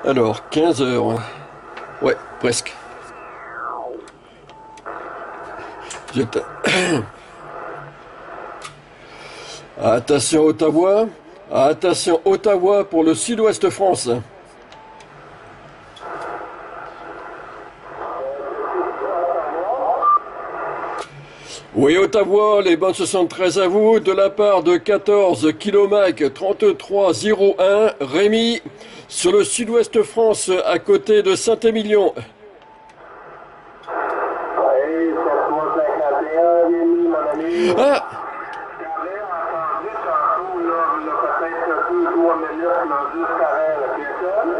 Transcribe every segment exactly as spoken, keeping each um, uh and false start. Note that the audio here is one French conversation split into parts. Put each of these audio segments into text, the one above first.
Alors, quinze heures. Ouais, presque. J'étais- Attention Ottawa. Attention Ottawa pour le Sud-Ouest France. Oui, Ottawa, les bonnes soixante-treize à vous, de la part de quatorze kilomètres trente-trois zéro un, Rémi, sur le Sud-Ouest France, à côté de Saint-Émilion. Oui, sept trois cinquante et un, Rémi, mon ami. Ah, J'avais entendu tantôt, là, il y a peut-être deux, trois minutes, là, juste avant la piétonne.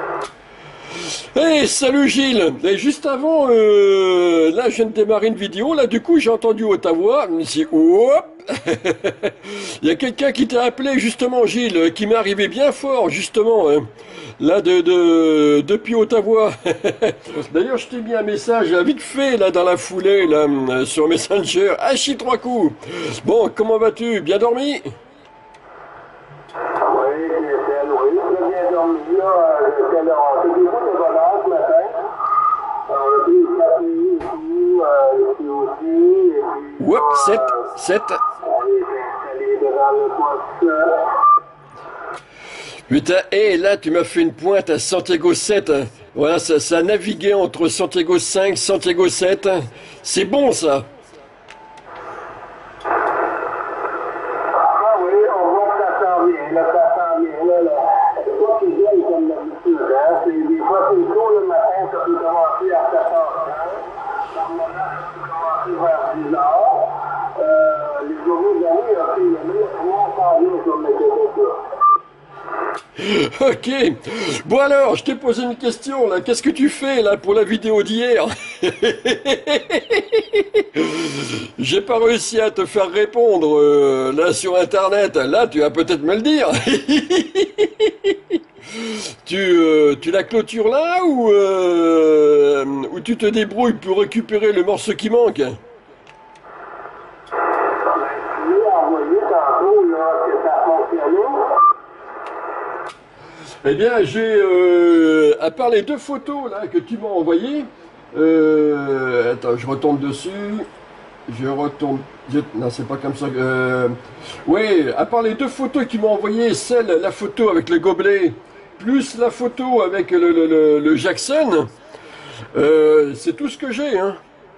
hey, salut Gilles. Et juste avant, euh, là, je viens de démarrer une vidéo, là, du coup, j'ai entendu Ottawa, je me suis dit, hop. Il y a quelqu'un qui t'a appelé, justement, Gilles, qui m'est arrivé bien fort, justement, hein, là, de, de, depuis Ottawa. D'ailleurs, je t'ai mis un message, là, vite fait, là, dans la foulée, là, euh, sur Messenger. Ah, chie trois coups. Bon, comment vas-tu? Bien dormi? Oui, j'étais, oui, très bien dormi, là. euh, J'étais là, on fait des bouts de bonheur ce matin. On a pris le café ici, euh, ici aussi, et puis, Oups, sept, euh, sept. on est installé devant le poste. Putain, et là, tu m'as fait une pointe à Santiago sept. Hein. Voilà, ça, ça a navigué entre Santiago cinq, Santiago sept. Hein. C'est bon, ça. Ah oui, on voit que ça s'en vient, là, ça s'en vient, là, là. C'est pas qu'il vienne comme d'habitude, hein. C'est des fois, c'est tôt le matin, ça peut commencer à sept heures trente. Normalement, ça peut commencer vers dix heures. Euh, les journées d'année, OK, le mieux, on s'en vient sur le Québec, là. Ok. Bon alors, je t'ai posé une question, là. Qu'est-ce que tu fais, là, pour la vidéo d'hier? J'ai pas réussi à te faire répondre, euh, là, sur Internet. Là, tu vas peut-être me le dire. Tu, euh, tu la clôtures là ou, euh, ou tu te débrouilles pour récupérer le morceau qui manque? Je lui ai envoyé tantôt, là, que ça a fonctionné. Eh bien, j'ai, euh, à part les deux photos là que tu m'as envoyées, euh, attends, je retombe dessus, je retombe, je- non, c'est pas comme ça. Euh, oui, à part les deux photos que tu m'as envoyées, celle, la photo avec le gobelet, plus la photo avec le, le, le- le Jackson, euh, c'est tout ce que j'ai, hein.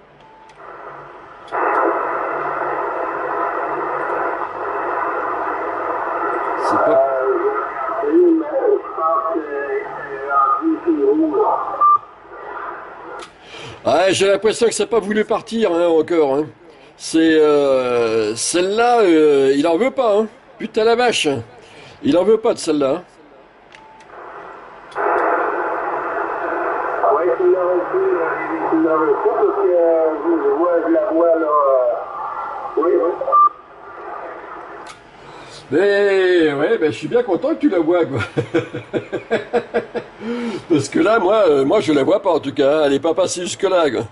C'est pas. Oui, mais je pense que c'est rendu chez vous, là. Ouais, j'ai l'impression que ça n'a pas voulu partir, hein, encore, hein. C'est euh, celle-là, euh, il en veut pas, hein. Putain la vache, il en veut pas de celle-là. Hein. Oui, tu l'as reçu, euh, tu l'as reçu, parce que euh, je, je vois, je la vois, là. euh, Oui, oui. Mais ouais, ben, je suis bien content que tu la vois, quoi. Parce que là, moi, euh, moi, je la vois pas en tout cas. Hein. Elle est pas passée jusque là, quoi.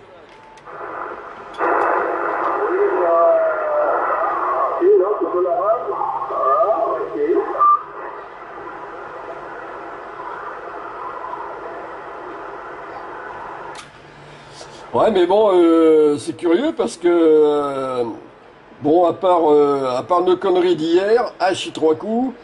Oui, là, euh, ok, non, tu peux la rendre. Ah, ok. Ouais, mais bon, euh, c'est curieux parce que euh, bon, à part euh, à part nos conneries d'hier, hachi trois coups.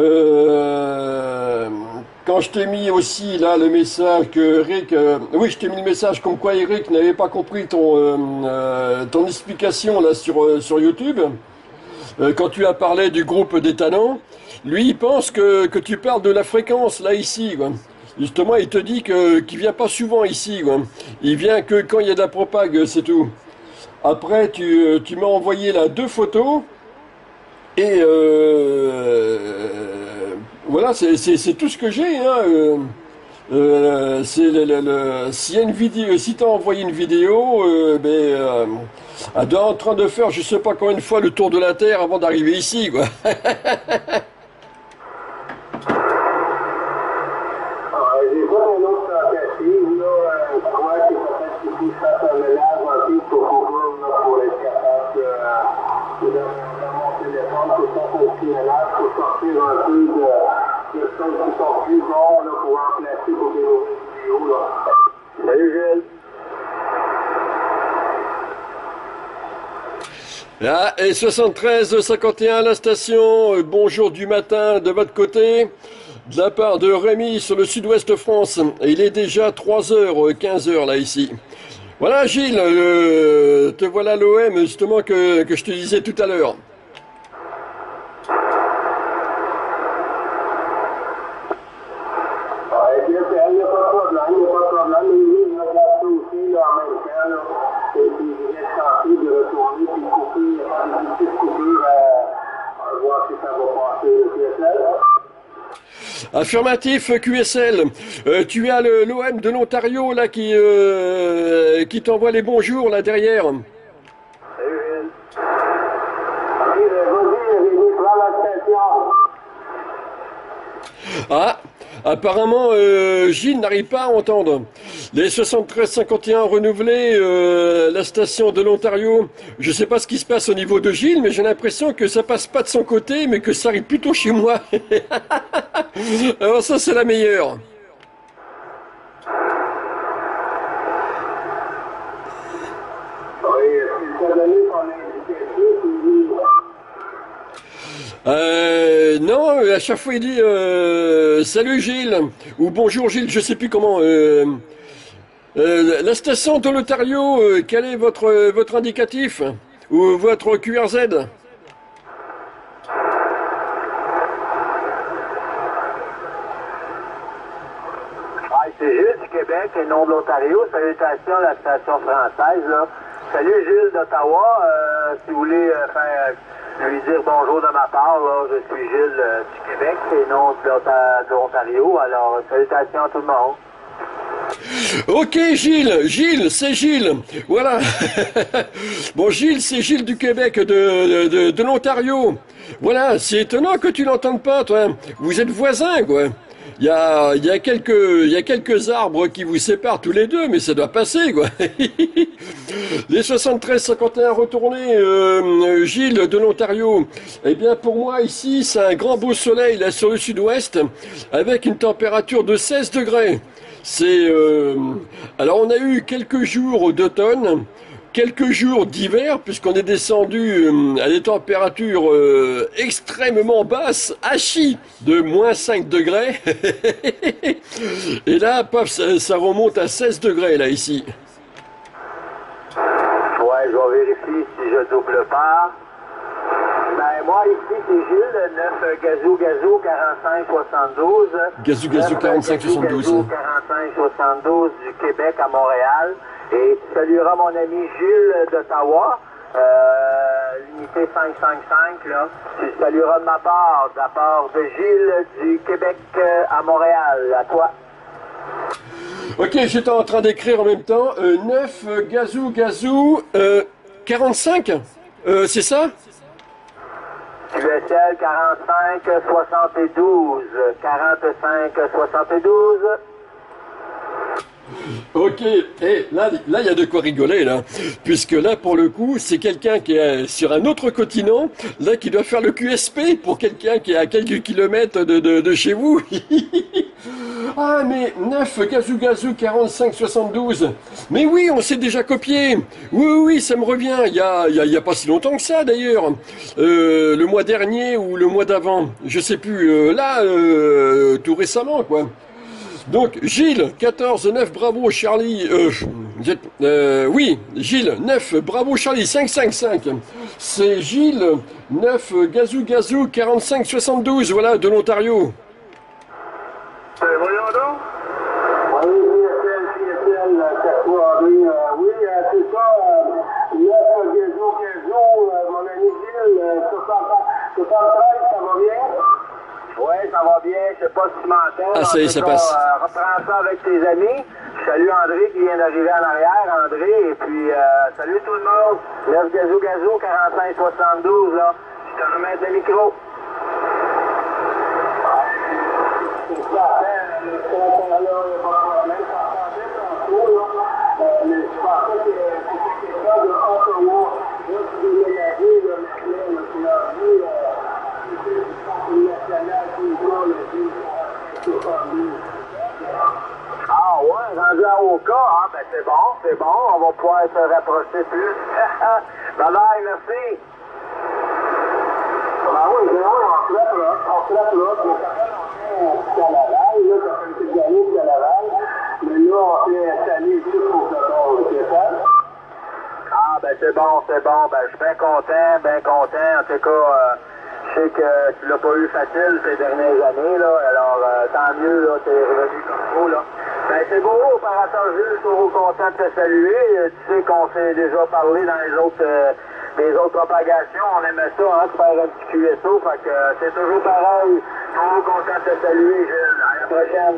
euh, Quand je t'ai mis aussi là le message que Eric, euh, oui, je t'ai mis le message comme quoi Eric n'avait pas compris ton euh, euh, ton explication là sur euh, sur YouTube. Euh, quand tu as parlé du groupe des talents, lui il pense que, que tu parles de la fréquence là ici, quoi. Justement, il te dit que qu'il vient pas souvent ici, quoi. Il vient que quand il y a de la propague, c'est tout. Après, tu, euh, tu m'as envoyé là deux photos et euh, voilà, c'est c'est- c'est tout ce que j'ai. Hein. Euh, euh, c'est le, le- le- s'il y a une vidéo, si t'as envoyé une vidéo, euh, ben, euh, elle doit en train de faire, je sais pas combien de fois le tour de la Terre avant d'arriver ici, quoi. Ah, j'ai vu un autre tentative, là, euh, je crois que peut-être qu'il faut que je fasse un ménage un peu pour pouvoir, là, pour être capable de, de, dans, dans mon téléphone, pour faire un petit ménage, pour sortir un peu de, de choses qui sont plus bons là, pour remplacer pour des nouvelles vidéos. Là. Salut Gilles! Ah, et soixante-treize cinquante et un la station, euh, bonjour du matin de votre côté, de la part de Rémi sur le sud-ouest France. Et il est déjà trois heures quinze là ici. Voilà Gilles, euh, te voilà l'O M justement que, que je te disais tout à l'heure. Il n'y a pas de problème, il n'y a pas de problème. Mais je regarde ça aussi là, en même temps. Là, et puis je viens de tenter de retourner puis couper, faire des petites coupures à, à voir si ça va passer le Q S L. Affirmatif Q S L. Euh, tu as l'O M de l'Ontario là qui, euh, qui t'envoie les bonjours là derrière. Salut Gilles. Allez, vas-y, Rémi, prends la station. Ah, apparemment euh, Gilles n'arrive pas à entendre. Les soixante-treize cinquante et un renouvelés, euh, la station de l'Ontario. Je sais pas ce qui se passe au niveau de Gilles, mais j'ai l'impression que ça passe pas de son côté, mais que ça arrive plutôt chez moi. Alors ça c'est la meilleure. Oui, est-ce qu'il t'a donné son indication? Euh, non, à chaque fois il dit euh, salut Gilles ou bonjour Gilles, je sais plus comment. Euh, euh, la station de l'Ontario, euh, quel est votre votre indicatif ou votre Q R Z? Ah, c'est Gilles du Québec et non de l'Ontario. Salutations à la station française. Là. Salut Gilles d'Ottawa. Euh, si vous voulez euh, faire lui dire bonjour de ma part, là, je suis Gilles euh, du Québec et non de l'Onta- de l'Ontario. Alors, salutations à tout le monde. Ok Gilles, Gilles, c'est Gilles, voilà. Bon Gilles, c'est Gilles du Québec, de, de, de l'Ontario. Voilà, c'est étonnant que tu l'entendes pas, toi. Vous êtes voisins, quoi. Il y a, il y a quelques, il y a quelques arbres qui vous séparent tous les deux, mais ça doit passer, quoi. Les soixante-treize cinquante et un retournés, euh, Gilles de l'Ontario. Eh bien, pour moi, ici, c'est un grand beau soleil, là, sur le sud-ouest, avec une température de seize degrés. C'est, euh, alors, on a eu quelques jours d'automne, quelques jours d'hiver, puisqu'on est descendu euh, à des températures euh, extrêmement basses, hachis, de moins cinq degrés. Et là, paf, ça, ça remonte à seize degrés, là, ici. Ouais, je vais vérifier si je double pas. Ben, moi, ici, c'est Gilles, neuf Gazou Gazou quarante-cinq soixante-douze. Gazou Gazou quarante-cinq soixante-douze. Gazou quarante-cinq soixante-douze du Québec à Montréal. Et tu salueras mon ami Gilles d'Ottawa, euh, l'unité cinq cent cinquante-cinq, là. Tu le salueras de ma part, de la part de Gilles du Québec euh, à Montréal. À toi. Ok, j'étais en train d'écrire en même temps. Euh, neuf euh, Gazou Gazou euh, quarante-cinq, euh, c'est ça? Q S L quarante-cinq soixante-douze. quarante-cinq soixante-douze. Ok, et là, là, il y a de quoi rigoler, là. Puisque là, pour le coup, c'est quelqu'un qui est sur un autre continent, là, qui doit faire le Q S P pour quelqu'un qui est à quelques kilomètres de, de, de chez vous. Ah, mais neuf Gazou Gazou quarante-cinq soixante-douze. Mais oui, on s'est déjà copié. Oui, oui, oui, ça me revient. Il y a, il y a, il y a pas si longtemps que ça, d'ailleurs. Euh, le mois dernier ou le mois d'avant. Je sais plus. Euh, là, euh, tout récemment, quoi. Donc, Gilles, quatorze neuf, bravo Charlie, euh, euh, oui, Gilles, neuf, bravo Charlie, cinq cinq cinq. C'est Gilles, neuf, Gazou Gazou, quarante-cinq soixante-douze, voilà, de l'Ontario. Euh, voyons donc. Oui, Q S L, Q S L, cette fois, oui, euh, oui, euh, c'est ça, euh, neuf, Gazou Gazou, euh, mon ami Gilles, euh, soixante-treize, ça va bien? Oui, ça va bien. Je sais pas si tu m'entends. Ah, ça y est, ça passe. Euh, reprends ça avec tes amis. Je salue André qui vient d'arriver en arrière. André, et puis euh, salut tout le monde. neuf Gazou Gazou, quarante-cinq soixante-douze, là. Je te remets le micro. C'est ça. Le téléphone, là, il n'y a pas de problème. Ça entendait tantôt, là. Euh, mais je pensais que c'était quelqu'un de Ottawa. Là, tu déménagé, là, maintenant, là, tu l'as vu, euh, national, tout le monde, le Ah ouais, rendu à Oka, ah ben c'est bon, c'est bon, on va pouvoir se rapprocher plus. Bye bye, merci. Ben oui, ben oui, on se frappe là, on se frappe là, puis on fait à Laval, là, ça fait une petite année à Laval, mais là, on s'est installé ici pour le temps, c'est ça? Ah ben c'est bon, c'est bon, ben je suis bien content, bien content, en tout cas, euh, je sais que tu l'as pas eu facile ces dernières années, là, alors euh, tant mieux, là, t'es revenu comme faut, là. Ben c'est beau, opérateur Jules, je suis toujours content de te saluer. Euh, Tu sais qu'on s'est déjà parlé dans les autres euh, les autres propagations. On aimait ça, hein, de faire un petit Q S O. Fait que euh, c'est toujours pareil. Toujours content de te saluer, Jules. À la prochaine.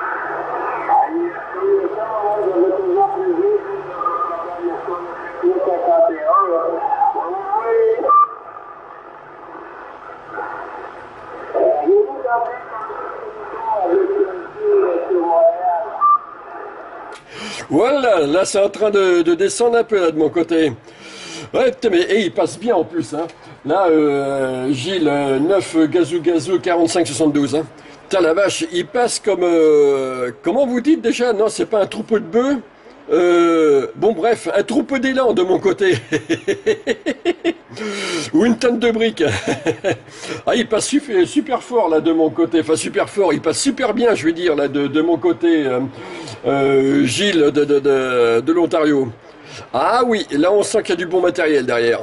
Voilà, là c'est en train de, de descendre un peu là de mon côté. Ouais, putain, mais et il passe bien en plus. Hein. Là, euh, Gilles, euh, neuf Gazou Gazou quarante-cinq soixante-douze. Hein. Putain la vache, il passe comme... Euh, comment vous dites déjà? Non, c'est pas un troupeau de bœufs. Euh, bon bref, un troupeau d'élan de mon côté. Ou une tonne de briques. Ah, il passe super, super fort là de mon côté. Enfin super fort, il passe super bien, je veux dire, là de, de mon côté. Euh, euh, Gilles de, de, de, de l'Ontario. Ah oui, là on sent qu'il y a du bon matériel derrière.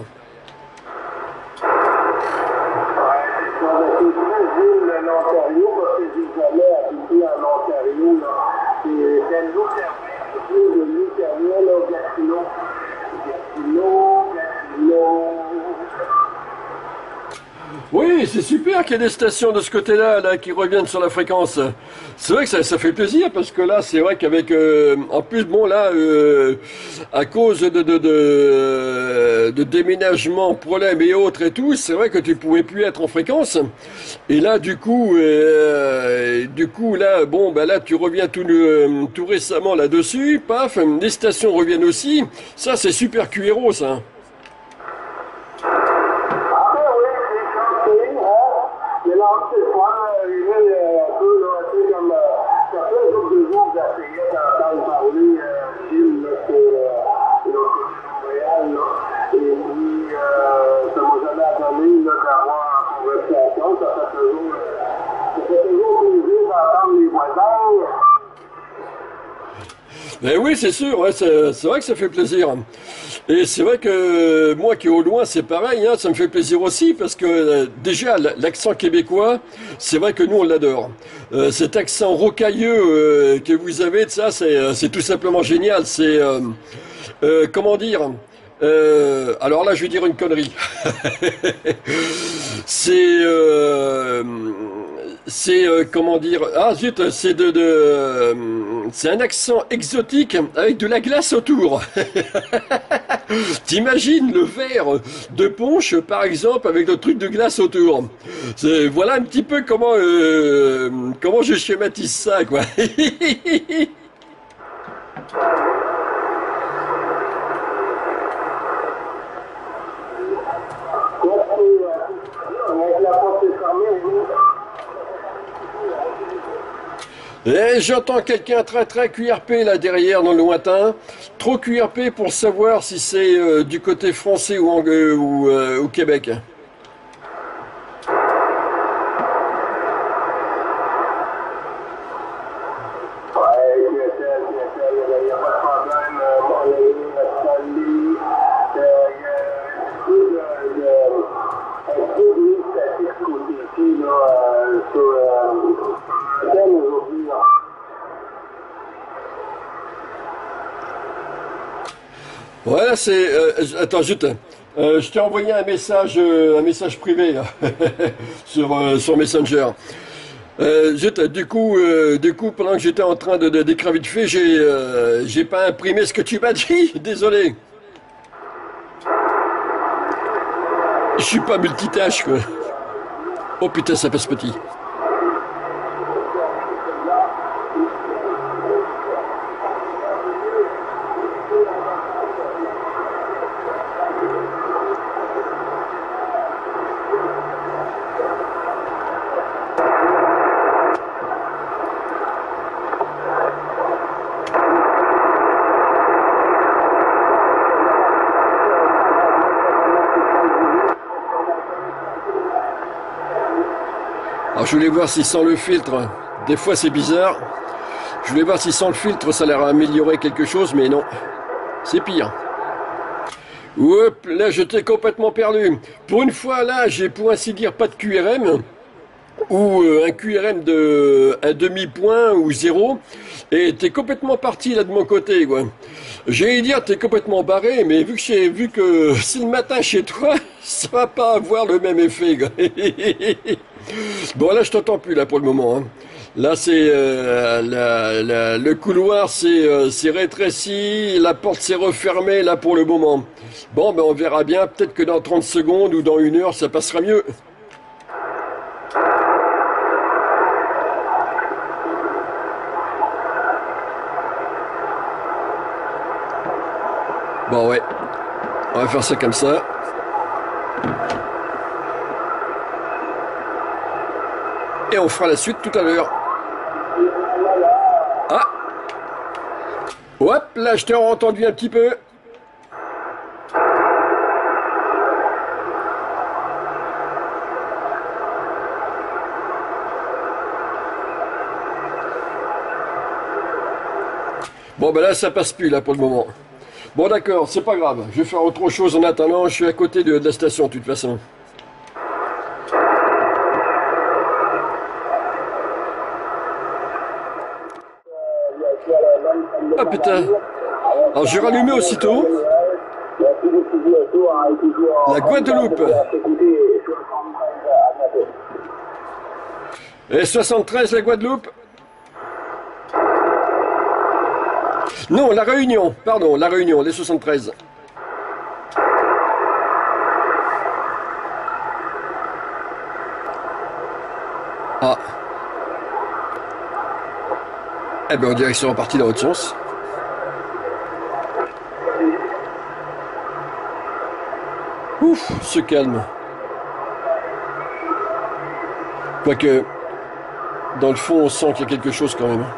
Oui, c'est super qu'il y ait des stations de ce côté-là là, qui reviennent sur la fréquence. C'est vrai que ça, ça fait plaisir parce que là, c'est vrai qu'avec... Euh, en plus, bon, là, euh, à cause de, de, de, de déménagement, problèmes et autres et tout, c'est vrai que tu pouvais plus être en fréquence. Et là, du coup, euh, du coup, là, bon, ben là, tu reviens tout, euh, tout récemment là-dessus. Paf, les stations reviennent aussi. Ça, c'est super Q-Hero, ça. Ben oui, c'est sûr, ouais, c'est, c'est vrai que ça fait plaisir. Et c'est vrai que moi qui est au loin, c'est pareil, hein, ça me fait plaisir aussi, parce que euh, déjà, l'accent québécois, c'est vrai que nous, on l'adore. Euh, cet accent rocailleux euh, que vous avez, de ça, c'est, euh, c'est tout simplement génial. C'est, euh, euh, comment dire euh, alors là, je vais dire une connerie. c'est... Euh, c'est euh, comment dire, ah zut, c'est de, de euh, c'est un accent exotique avec de la glace autour. T'imagines le verre de punch par exemple avec le truc de glace autour. C'est, voilà un petit peu comment euh, comment je schématise ça quoi. Et j'entends quelqu'un très très Q R P là derrière dans le lointain. Trop Q R P pour savoir si c'est euh, du côté français ou, en, euh, ou euh, au Québec. Voilà, c'est... Euh, attends, juste... Euh, je t'ai envoyé un message, euh, un message privé là, sur, euh, sur Messenger. Euh, juste, du coup, euh, du coup, pendant que j'étais en train de, de d'écrire vite fait, j'ai, euh, j'ai pas imprimé ce que tu m'as dit. Désolé. Je suis pas multitâche quoi. Oh putain, ça passe petit. Alors je voulais voir si sans le filtre, des fois c'est bizarre. Je voulais voir si sans le filtre ça allait améliorer quelque chose, mais non. C'est pire. Hop, là j'étais complètement perdu. Pour une fois là, j'ai pour ainsi dire pas de Q R M. Ou euh, un Q R M de un demi-point ou zéro. Et t'es complètement parti là de mon côté, quoi. J'allais dire t'es complètement barré, mais vu que j'ai vu que c'est le matin chez toi, ça va pas avoir le même effet, quoi. Bon là je t'entends plus là pour le moment, hein. Là c'est euh, la, la, le couloir c'est euh, rétréci, la porte s'est refermée là pour le moment. Bon ben on verra bien, peut-être que dans trente secondes ou dans une heure ça passera mieux. Bon ouais, on va faire ça comme ça. Et on fera la suite tout à l'heure. Ah. Hop, là je t'ai entendu un petit peu. Bon ben là ça passe plus là pour le moment. Bon d'accord, c'est pas grave, je vais faire autre chose en attendant, je suis à côté de, de la station de toute façon. Ah putain. Alors j'ai rallumé aussitôt. La Guadeloupe. Et soixante-treize la Guadeloupe. Non, la Réunion, pardon, la Réunion, les soixante-treize. Ah. Eh ben on dirait qu'ils sont repartis dans l'autre sens. Ouf, ce calme. Quoique, dans le fond, on sent qu'il y a quelque chose quand même.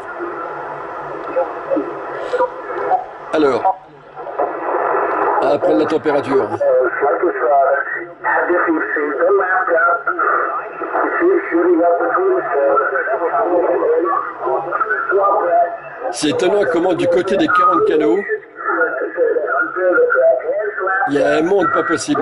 Alors, à prendre la température. C'est étonnant comment du côté des quarante canaux, il y a un monde pas possible.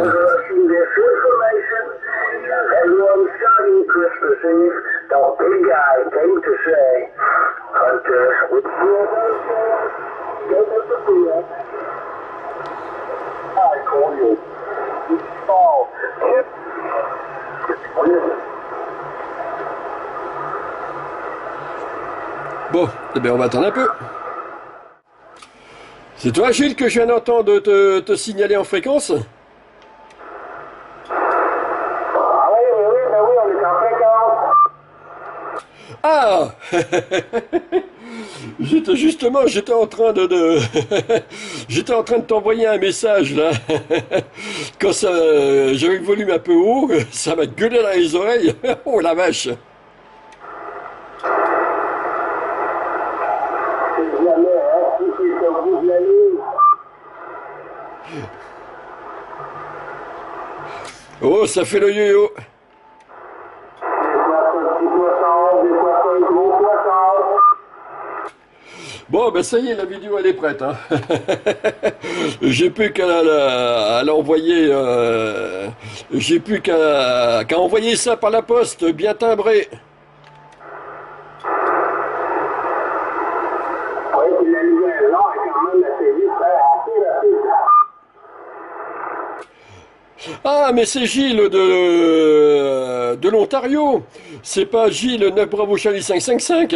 Bon, eh bien on va attendre un peu. C'est toi Gilles que je viens d'entendre te, te signaler en fréquence? Ah. J'étais justement, j'étais en train de, de j'étais en train de t'envoyer un message là. Quand ça, j'avais le volume un peu haut, ça m'a gueulé dans les oreilles. Oh la vache. Oh, ça fait le yo-yo. Bon, ben ça y est, la vidéo elle est prête. Hein. J'ai plus qu'à l'envoyer. Euh, J'ai plus qu'à qu'à envoyer ça par la poste, bien timbré. Ah, mais c'est Gilles de, de l'Ontario. C'est pas Gilles neuf Bravo Charlie cinq cinq cinq.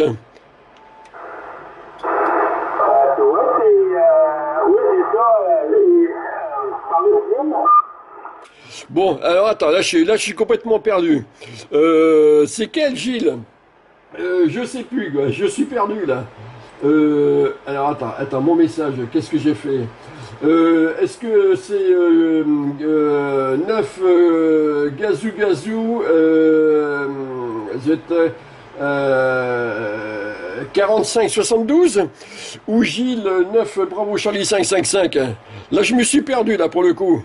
Bon, alors attends, là je suis, là, je suis complètement perdu. Euh, c'est quel Gilles? euh, Je sais plus, quoi. Je suis perdu là. Euh, alors attends, attends, mon message, qu'est-ce que j'ai fait? euh, Est-ce que c'est euh, euh, neuf euh, Gazou Gazou euh, J'étais euh, quarante-cinq soixante-douze ou Gilles neuf Bravo Charlie cinq cinq cinq? Là je me suis perdu là pour le coup.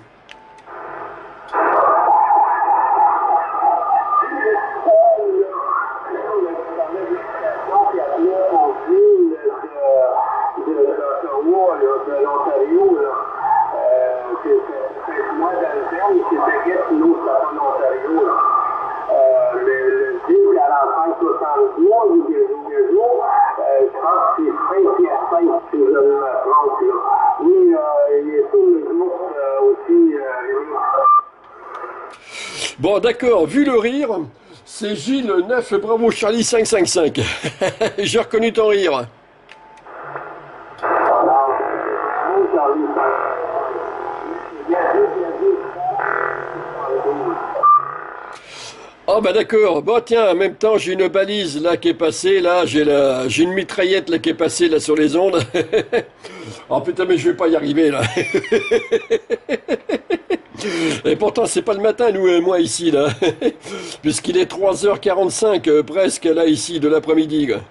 mois ou des jours, des jours, euh, je pense que c'est cinq piastres cinq si je me trompe, là. Oui, euh, il est sur le groupe euh, aussi, euh, Rémi. Bon, d'accord, vu le rire, c'est Gilles neuf Bravo Charlie cinq cinq cinq. J'ai reconnu ton rire. Alors, oui, Charlie, il y a deux, il y a deux, Oh bah d'accord, bon tiens, en même temps j'ai une balise là qui est passée, là j'ai la j'ai une mitraillette là qui est passée là sur les ondes. Oh putain mais je vais pas y arriver là. Et pourtant c'est pas le matin nous et moi ici là. Puisqu'il est trois heures quarante-cinq euh, presque là ici de l'après-midi. Quoi.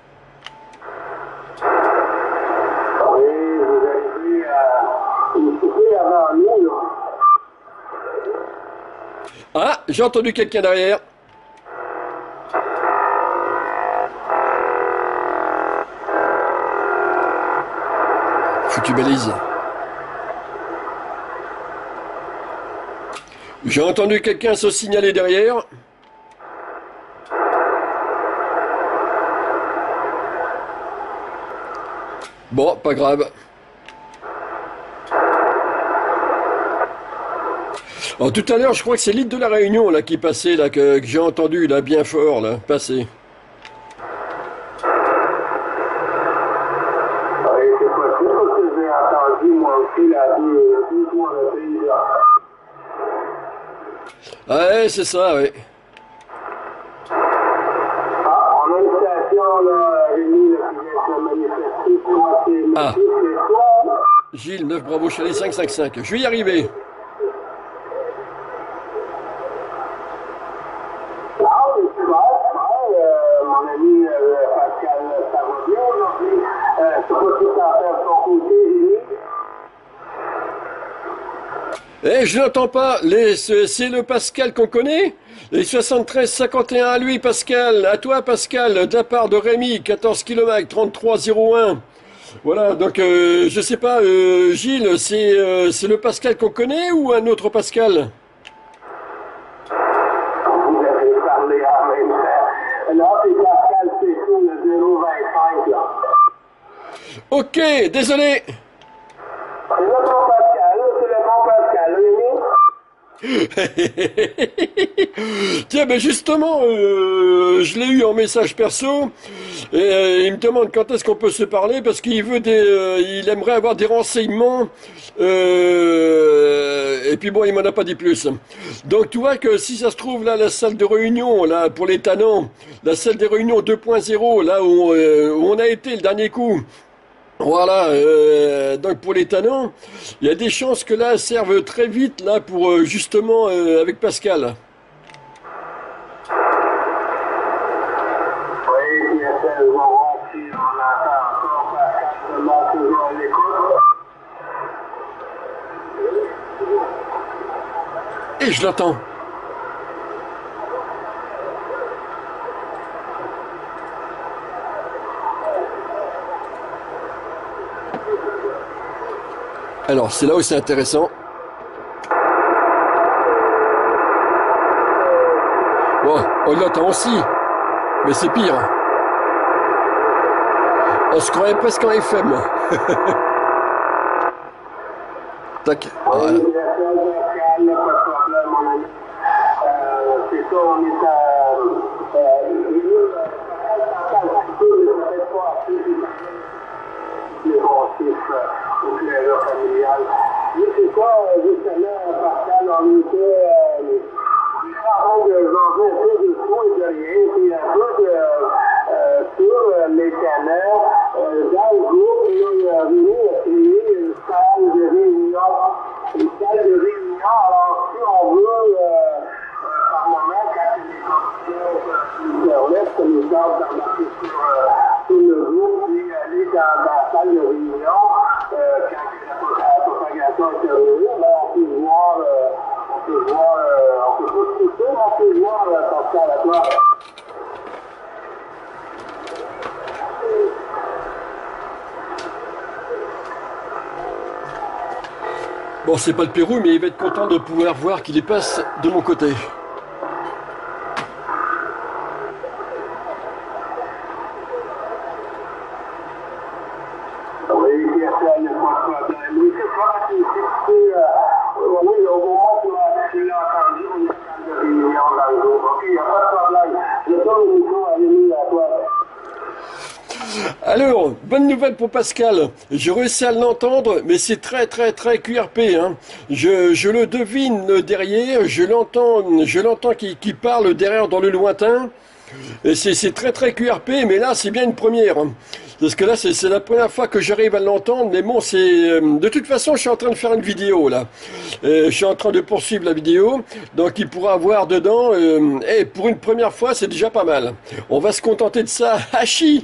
oui, vous arrivez à vous souper avant nous, là. Ah, j'ai entendu quelqu'un derrière. Foutu balise. J'ai entendu quelqu'un se signaler derrière. Bon, pas grave. Alors, tout à l'heure, je crois que c'est l'île de la Réunion là qui passait là que, que j'ai entendu là bien fort là passer. Oui, c'est possible parce que j'ai entendu moi aussi la deux, deux, trois reprises, là. Ouais, c'est ça, oui. Ah, on a une station, là, Rémi, là, qui vient de se manifester pour c'est Ah. monsieur, c'est toi. Gilles neuf Bravo Chalet cinq cinq cinq. Je vais y arriver. Ah, c'est super, ouais, euh, mon ami euh, Pascal, ça va bien aujourd'hui. Euh, je sais pas si ça fait de ton côté, Rémi. Eh, je n'entends pas. Les, c'est c'est le Pascal qu'on connaît. Les soixante-treize cinquante et un à lui, Pascal. À toi, Pascal, de la part de Rémi, quatorze kilomètres, trente-trois zéro un. Voilà, donc euh, je sais pas, euh, Gilles, c'est euh, c'est le Pascal qu'on connaît ou un autre Pascal? Vous avez parlé en même temps. Là, c'est Pascal Pécho, le zéro vingt-cinq, là. Ok, désolé. C'est le bon Pascal, là, c'est le bon Pascal, Rémi. Tiens, ben justement, euh, je l'ai eu en message perso et euh, il me demande quand est-ce qu'on peut se parler parce qu'il veut des, euh, il aimerait avoir des renseignements euh, et puis bon, il m'en a pas dit plus. Donc tu vois que si ça se trouve là, la salle de réunion là pour les tannants, la salle des réunions deux point zéro là où, euh, où on a été le dernier coup. Voilà, euh, donc pour les tannants, il y a des chances que là servent très vite là pour euh, justement euh, avec Pascal. Oui, bien sûr, nous verrons si on entend encore Pascal seulement toujours à l'écoute. Et je l'entends. Alors c'est là où c'est intéressant. Bon, on l'entend aussi, mais c'est pire. On se croirait presque en F M. Tac. Voilà. Oui, bien sûr, Pascal, là, pas de problème, mon ami. Euh, c'est ça, on est à... Euh, Rémi, euh, Pascal, un petit peu, mais peut-être pas assez les bons chiffres euh, au claireur familial. Oui, c'est ça, euh, justement, Pascal, on était... Euh, en train de jaser un peu de tout et de rien, puis un peu de, euh, sur euh, les canaux. Euh, dans le groupe, là, il y a Rémi a créé une salle de réunion. Une salle de réunion. Alors, si on veut, euh, euh, par moment, quand il y a des conditions euh, Internet, ça nous offre d'embarquer sur, euh, sur le groupe, puis aller dans, dans la salle de réunion, euh, quand la, la propagation est terminée, ben, on peut voir, euh, on peut voir, euh, on peut pas se couper, mais on peut voir euh, Pascal à toi. Bon, c'est pas le Pérou, mais il va être content de pouvoir voir qu'il y passe de mon côté. Alors, bonne nouvelle pour Pascal. Je réussis à l'entendre, mais c'est très très très Q R P. Hein. Je, je le devine derrière, je l'entends, je l'entends qui, qui parle derrière dans le lointain. Et c'est, c'est très très Q R P, mais là c'est bien une première. Hein. Parce que là c'est, c'est la première fois que j'arrive à l'entendre, mais bon c'est... De toute façon je suis en train de faire une vidéo là. Euh, je suis en train de poursuivre la vidéo, donc il pourra voir dedans. Euh, et pour une première fois c'est déjà pas mal. On va se contenter de ça. Hachi.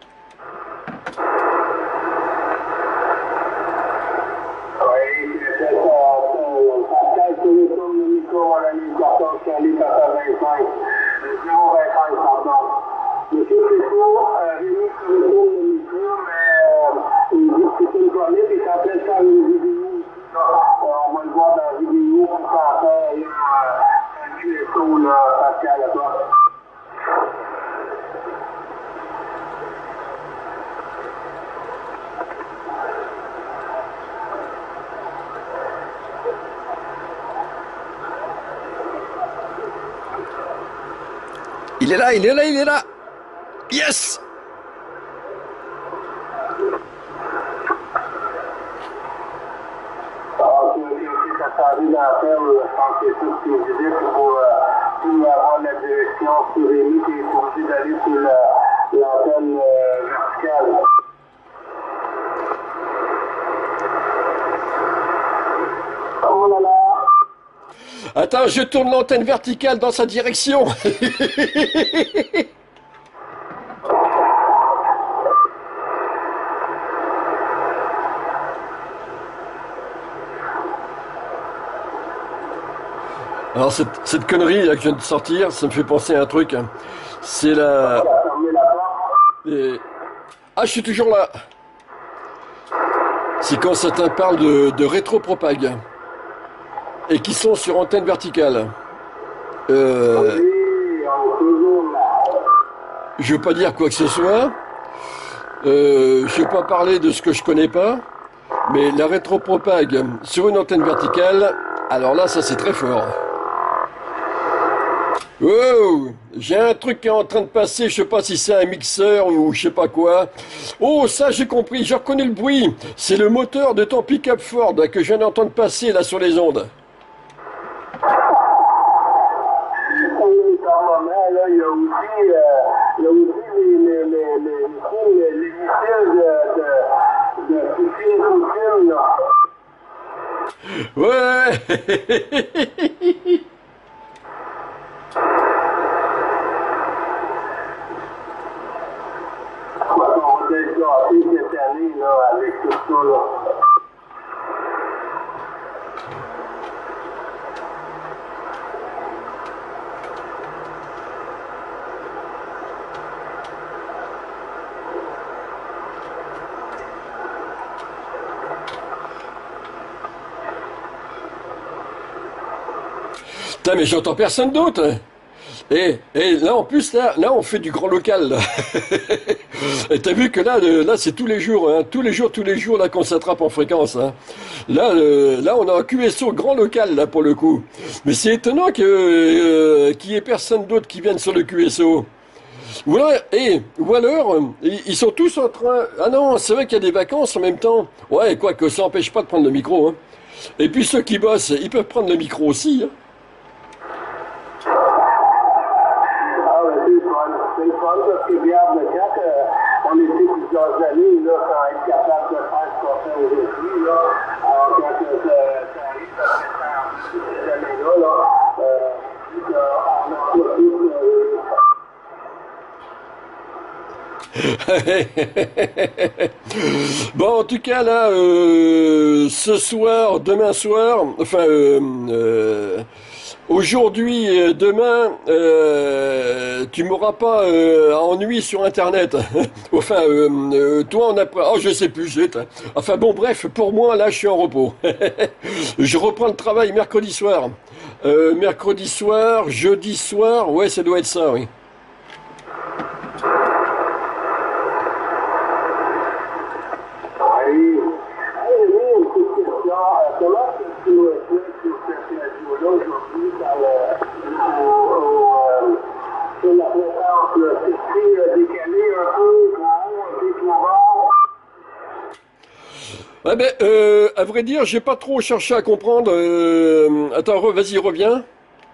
Il est là, il est là, il est là. Yes! Attends, je tourne l'antenne verticale dans sa direction. Alors cette, cette connerie là que je viens de sortir, ça me fait penser à un truc. Hein. C'est la... Et... Ah, je suis toujours là. C'est quand certains parlent de, de rétropropag. Et qui sont sur antenne verticale. Euh, je veux pas dire quoi que ce soit. Euh, je vais pas parler de ce que je connais pas. Mais la rétropropag sur une antenne verticale, alors là, ça c'est très fort. Oh, j'ai un truc qui est en train de passer, je sais pas si c'est un mixeur ou je sais pas quoi. Oh, ça j'ai compris, j'ai reconnu le bruit. C'est le moteur de ton pick-up Ford que je viens d'entendre passer là sur les ondes. Il y a aussi, euh, il y a aussi les, les, les, les, les, les missiles de, de, de Poutine, Poutine, là. Ouais. On va être gâtés cette année, là, avec tout ça, là. Putain, mais j'entends personne d'autre. Et, et là, en plus, là, là, on fait du grand local. Là. Et t'as vu que là, le, là, c'est tous les jours, hein, tous les jours, tous les jours, là, qu'on s'attrape en fréquence. Hein. Là, le, là, on a un Q S O grand local, là, pour le coup. Mais c'est étonnant que euh, qu'il y ait personne d'autre qui vienne sur le Q S O. Ou alors, et, ou alors, ils sont tous en train... Ah non, c'est vrai qu'il y a des vacances en même temps. Ouais, quoi que ça n'empêche pas de prendre le micro. Hein. Et puis ceux qui bossent, ils peuvent prendre le micro aussi. Hein. C'est le fun parce que, regarde, quand euh, on était plusieurs années, là, sans être capable de faire ce qu'on fait aujourd'hui, là, alors quand euh, ça, ça arrive, ça fait faire ces années-là, là, euh, on a pas tous... Bon, en tout cas, là, euh, ce soir, demain soir, enfin, euh, euh, aujourd'hui, euh, demain, euh, tu m'auras pas euh, ennui sur Internet. Enfin, euh, euh, toi, on a... Oh, je sais plus, j'ai... Enfin, bon, bref, pour moi, là, je suis en repos. Je reprends le travail mercredi soir. Euh, mercredi soir, jeudi soir, ouais, ça doit être ça, oui. Ouais, ben, euh, à vrai dire, j'ai pas trop cherché à comprendre. Euh, attends, re- vas-y, reviens.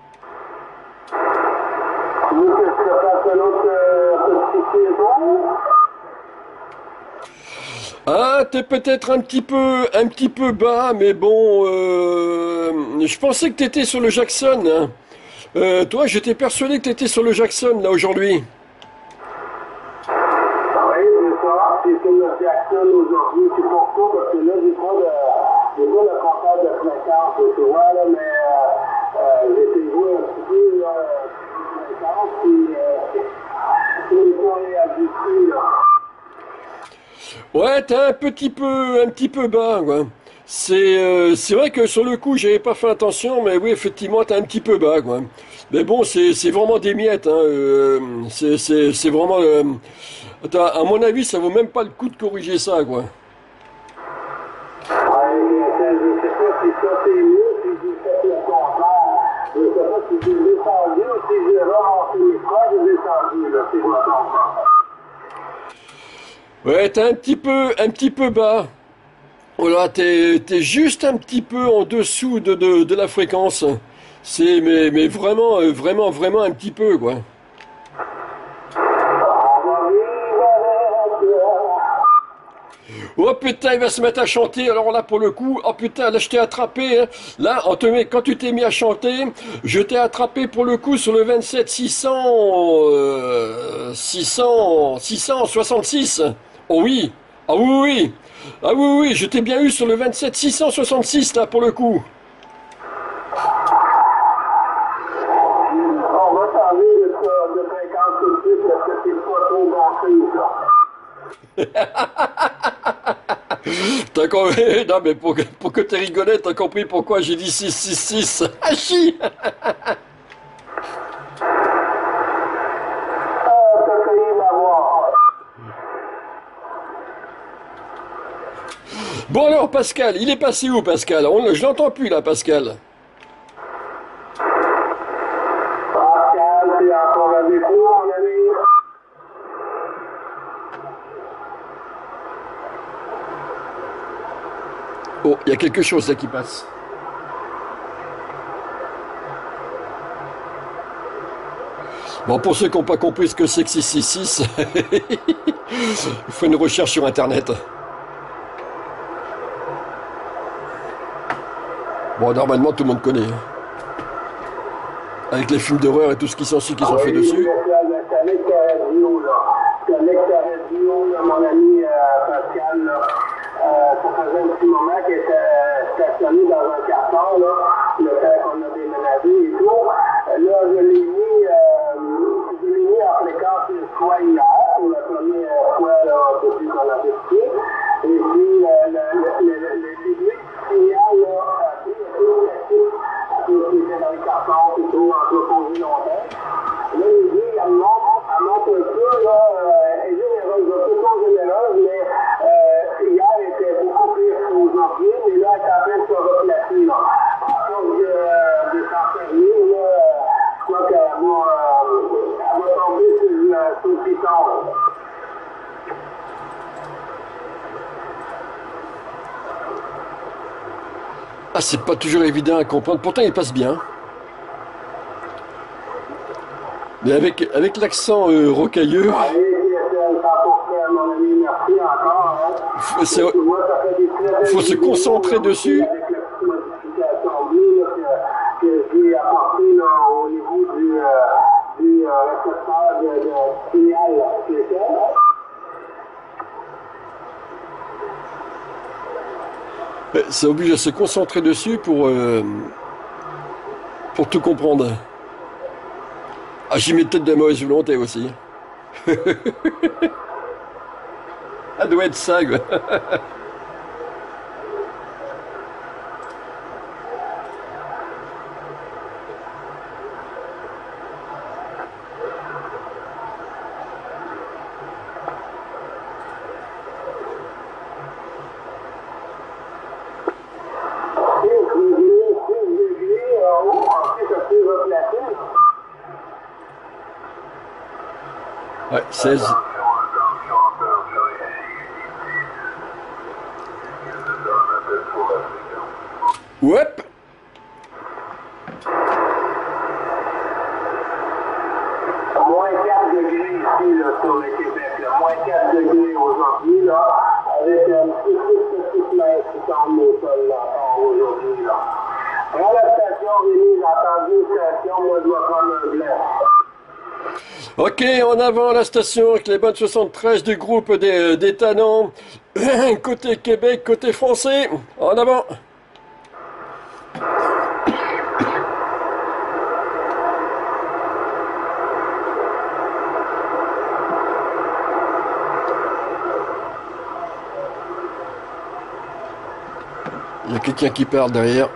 Tu veux que je te fasse un autre euh, petit retour? Ah, t'es peut-être un petit peu, un petit peu bas, mais bon, euh, je pensais que t'étais sur le Jackson, hein. Euh, toi, j'étais persuadé que t'étais sur le Jackson, là, aujourd'hui. Oui, c'est ça. J'ai fait le Jackson aujourd'hui. C'est pour ça, parce que là, j'ai pas de, j'ai pas le compteur de fréquence, tu vois, là, mais euh, euh, j'ai été jouer un petit peu, là, de fréquence, puis euh, c'est pas réajusté, là. Ouais, t'es un petit peu, un petit peu bas, quoi. C'est, euh, c'est vrai que sur le coup, j'avais pas fait attention, mais oui, effectivement, t'es un petit peu bas, quoi. Mais bon, c'est, c'est vraiment des miettes, hein. euh, c'est, c'est, c'est vraiment. euh, attends, à mon avis, ça vaut même pas le coup de corriger ça, quoi. Ouais, mais je sais pas si ça c'est mieux, si j'ai fait le contraire. Je sais pas si j'ai descendu ou si j'ai remonté mes bras, j'ai descendu, là, si je me trompe pas. Ouais, t'es un petit peu, un petit peu bas. Voilà, t'es, t'es juste un petit peu en dessous de, de, de la fréquence. C'est, mais, mais vraiment, euh, vraiment, vraiment un petit peu, quoi. On va vivre avec, euh, Oh putain, il va se mettre à chanter. Alors là, pour le coup, oh putain, là, je t'ai attrapé, hein. Là, on te met, quand tu t'es mis à chanter, je t'ai attrapé pour le coup sur le vingt-sept six cents, euh, six cents, six cent soixante-six. Oh oui, ah oui, oui, oui. Ah oui, oui, je t'ai bien eu sur le vingt-sept six cent soixante-six, là, pour le coup. on va changer de, de fréquence tout de suite parce que c'est pas trop bon signe, ça. T'as compris? Non, mais pour, que- pour que t'aies rigolé, t'as compris pourquoi j'ai dit six six six. Ah, chi! Ah, t'as failli l'avoir. Bon alors, Pascal, il est passé où, Pascal? On, je l'entends plus, là, Pascal. Pascal, c'est encore avec nous, mon ami. Oh, il y a quelque chose là qui passe. Bon, pour ceux qui n'ont pas compris ce que c'est que six six six, il faut une recherche sur Internet. Bon, normalement, tout le monde connaît, hein. Avec les films d'horreur et tout ce qui s'ensuit qui sont faits Oui, dessus. c'est avec ta radio, là. C'est avec ta radio, là, mon ami euh, Pascal, là. Euh, ça faisait un petit moment qu'il était euh, stationné dans un carton, là, le temps qu'on a déménagé et tout. Euh, Là, je l'ai mis, euh, je l'ai mis en fréquence une fois hier, pour la première fois, là, depuis qu'on a décidé. Et puis, euh, le, le, le, le, le début du signal, là, a pris un peu statique, qui était dans les cartons, et tout, entreposé longtemps. Là, il dit, elle monte, elle monte un peu, là, euh, elle est généreuse, un peu trop généreuse, mais euh, hier, elle était beaucoup plus qu'aujourd'hui, mais là, elle est en train de se replacer, là. Donc, de, de s'enfermer, là, je crois qu'elle va, euh, elle va tomber sur, le, sur le piton, là. Ah, c'est pas toujours évident à comprendre. Pourtant, il passe bien. Mais avec, avec l'accent euh, rocailleux, Allez, cent pour cent, mon ami, merci encore, hein. faut, c'est- Et moi, ça fait des très belles faut se vidéos, concentrer là, aussi, dessus. avec la petite modification bleue, là, que, que j'ai apportée, là, au niveau du, euh, du euh, récepteur de, de signal, là, qui était, là. Euh, C'est obligé de se concentrer dessus pour, euh, pour tout comprendre. Ah, j'y mets peut-être de la mauvaise volonté aussi. Ça doit être ça, quoi. six degrés, six degrés en haut, ensuite, ça s'est replacé, là. Ouais, seize. Ouais. Moins quatre degrés ici, là, sur le Québec. Là. Moins quatre degrés aujourd'hui, là, avec un petit peu de petite neige qui tombe au sol, là, encore aujourd'hui, là. Dans la station, Rémi, j'ai entendu une station, moi, je dois prendre un blanc. Ok, en avant la station avec les bonnes soixante-treize du groupe des, des Tannants. Côté Québec, côté français. En avant. Il y a quelqu'un qui parle derrière.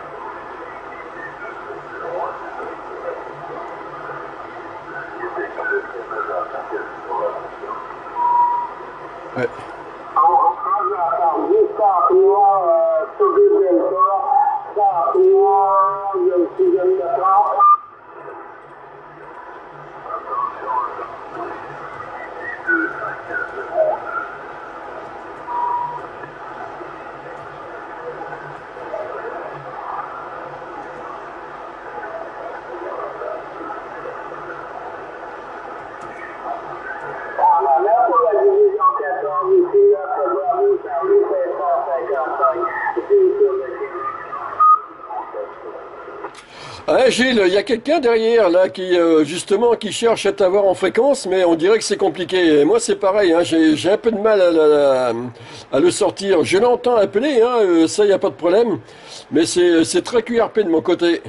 Ouais. Ah, Gilles, il y a quelqu'un derrière là qui euh, justement qui cherche à t'avoir en fréquence, mais on dirait que c'est compliqué. Et moi c'est pareil, hein, j'ai, j'ai un peu de mal à, à, à le sortir. Je l'entends appeler, hein, euh, ça il n'y a pas de problème, mais c'est, c'est très Q R P de mon côté.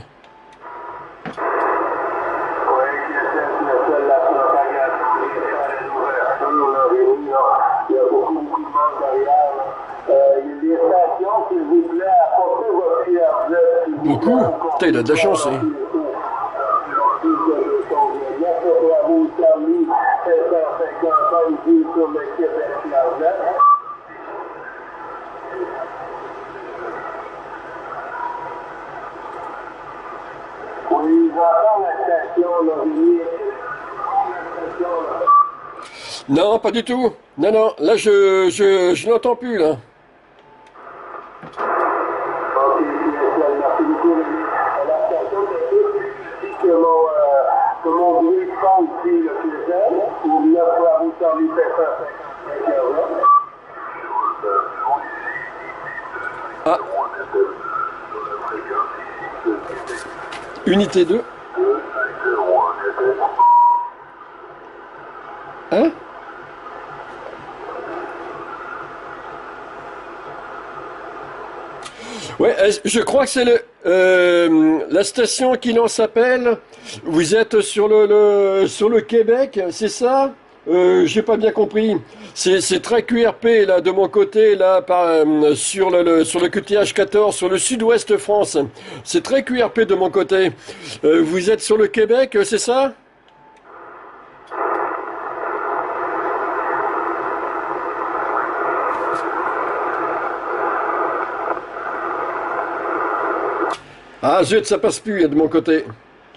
Beaucoup? Putain, il a de la chance, hein. Non, pas du tout. Non, non, là je, je, je n'entends plus, là. Ah. Unité deux. Hein? Ouais, je crois que c'est le, euh, la station qui l'on s'appelle. Vous êtes sur le, le sur le Québec, c'est ça? Euh, j'ai pas bien compris. C'est, c'est très Q R P là de mon côté là par, euh, sur le, le sur le Q T H quatorze sur le Sud-Ouest France. C'est très Q R P de mon côté. Euh, vous êtes sur le Québec, c'est ça? Ah zut, ça passe plus de mon côté.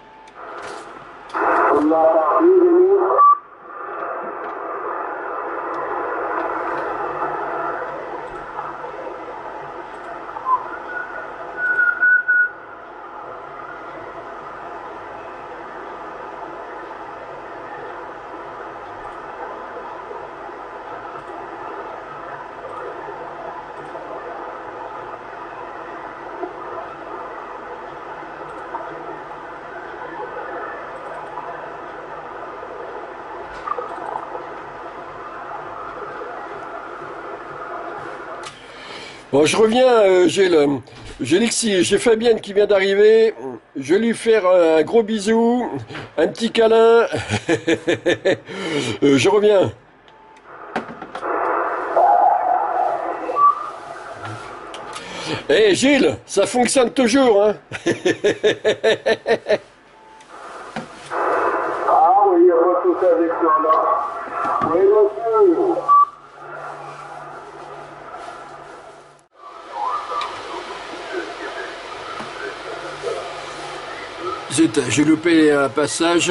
Bon, je reviens, euh, j'ai le, j'ai Lixi, j'ai Fabienne qui vient d'arriver. Je vais lui faire un gros bisou, un petit câlin. euh, je reviens. Eh hey, Gilles, ça fonctionne toujours, hein? Ah oui, il n'y a pas tout ça avec toi là. Oui, monsieur. Zut, j'ai loupé un passage.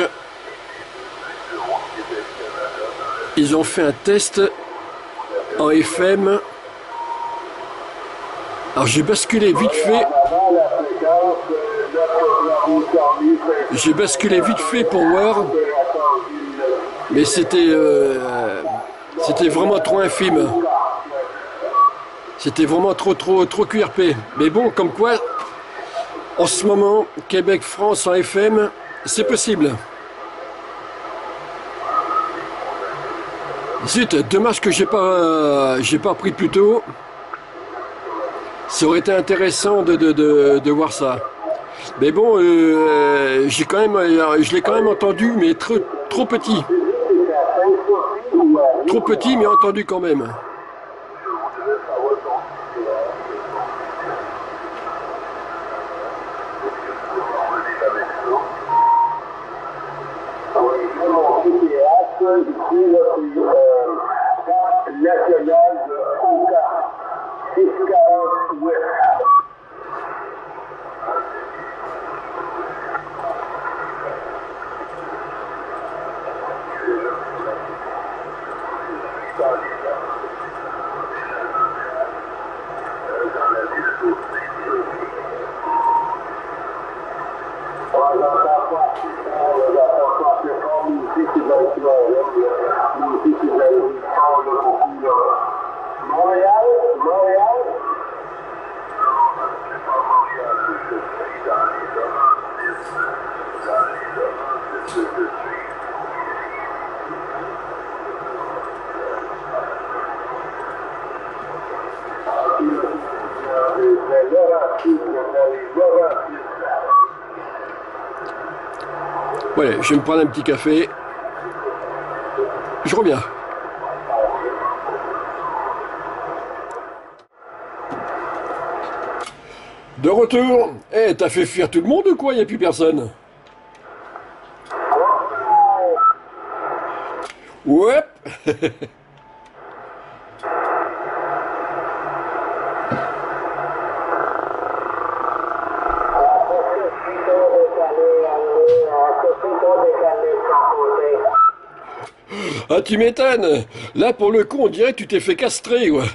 Ils ont fait un test en F M. Alors j'ai basculé vite fait. J'ai basculé vite fait pour voir. Mais c'était euh, c'était vraiment trop infime. C'était vraiment trop trop trop Q R P. Mais bon, comme quoi, en ce moment, Québec-France en F M, c'est possible. Zut, dommage que j'ai pas euh, j'ai pas pris plus tôt. Ça aurait été intéressant de, de, de, de voir ça. Mais bon, euh, j'ai quand même, je l'ai quand même entendu, mais trop, trop petit. Trop petit, mais entendu quand même. National de Oka, six cent quarante Ouest. Montréal, Montréal. Ouais, je vais me prendre un petit café. Je reviens. De retour. Eh, t'as fait fuir tout le monde ou quoi? Il n'y a plus personne. Ouais. Ah, tu m'étonnes. Là, pour le coup, on dirait que tu t'es fait castrer, ouais.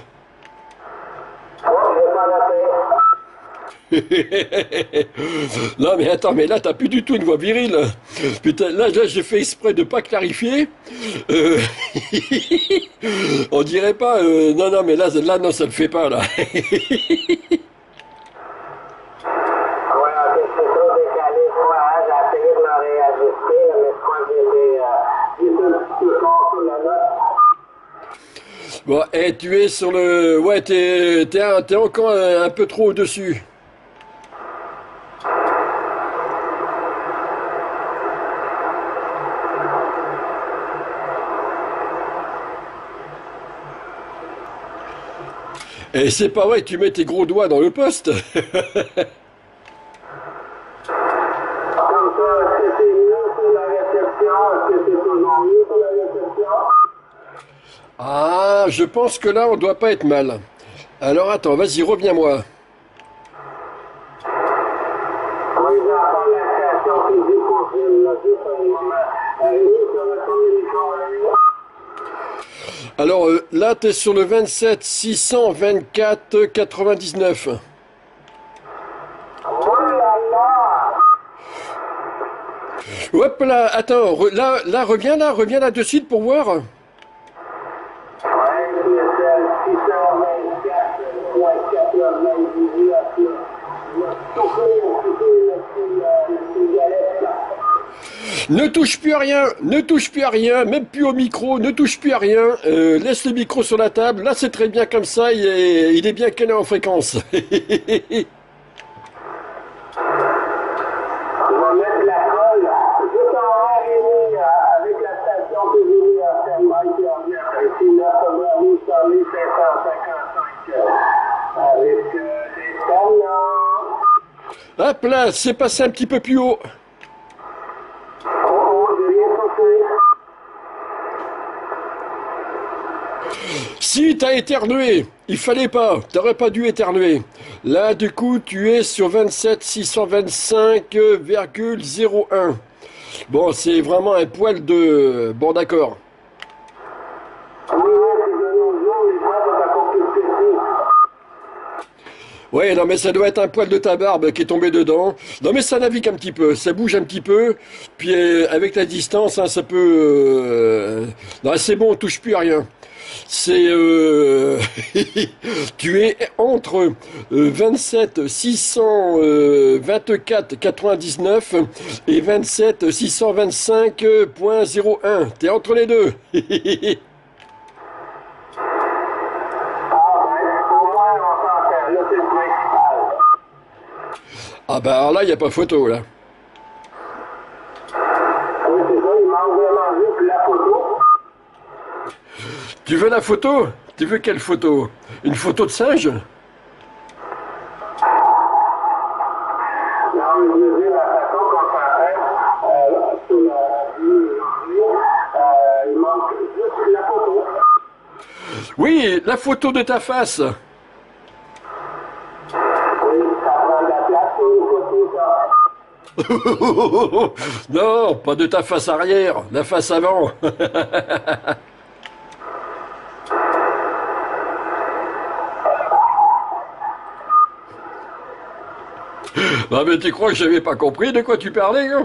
Non mais attends, mais là t'as plus du tout une voix virile. Putain, là, là j'ai fait exprès de pas clarifier. Euh... On dirait pas. Euh... Non non mais là, là non ça le fait pas là. Bon, et tu es sur le... Ouais, t'es t'es t'es encore un, un peu trop au-dessus. Et c'est pas vrai, tu mets tes gros doigts dans le poste. Ah, je pense que là, on doit pas être mal. Alors attends, vas-y, reviens-moi. Alors euh, là, tu es sur le vingt-sept six cent vingt-quatre quatre-vingt-dix-neuf. Hop là, attends, re, là, là, reviens là, reviens là de suite pour voir. Ne touche plus à rien, ne touche plus à rien, même plus au micro, ne touche plus à rien, euh, laisse le micro sur la table, là c'est très bien comme ça, il est, il est bien calé en fréquence. Hop là, c'est passé un petit peu plus haut. Si t'as éternué, il fallait pas, t'aurais pas dû éternuer. Là, du coup, tu es sur vingt-sept six cent vingt-cinq virgule zéro un. Bon, c'est vraiment un poil de... Bon, d'accord. Ouais, non, mais ça doit être un poil de ta barbe qui est tombé dedans. Non, mais ça navigue un petit peu, ça bouge un petit peu. Puis euh, avec la distance, hein, ça peut. Euh... Non, c'est bon, on touche plus à rien. C'est euh... tu es entre euh, vingt-sept six cent vingt-quatre quatre-vingt-dix-neuf et vingt-sept six cent vingt-cinq point zéro un. T'es entre les deux. Ah, ben, au moins, on s'entend. Là, c'est le principal. Ah bah alors là, il n'y a pas photo là. Oui, c'est ça, il manque vraiment juste la photo. Tu veux la photo? Tu veux quelle photo? Une photo de singe? Non, je veux dire, la façon qu'on s'entend, euh, sur la vue, euh, il manque juste la photo. Oui, la photo de ta face. Oui, ça prend de la place sur les photos, ça. Non, pas de ta face arrière, la face avant. Non mais tu crois que j'avais pas compris de quoi tu parlais, hein?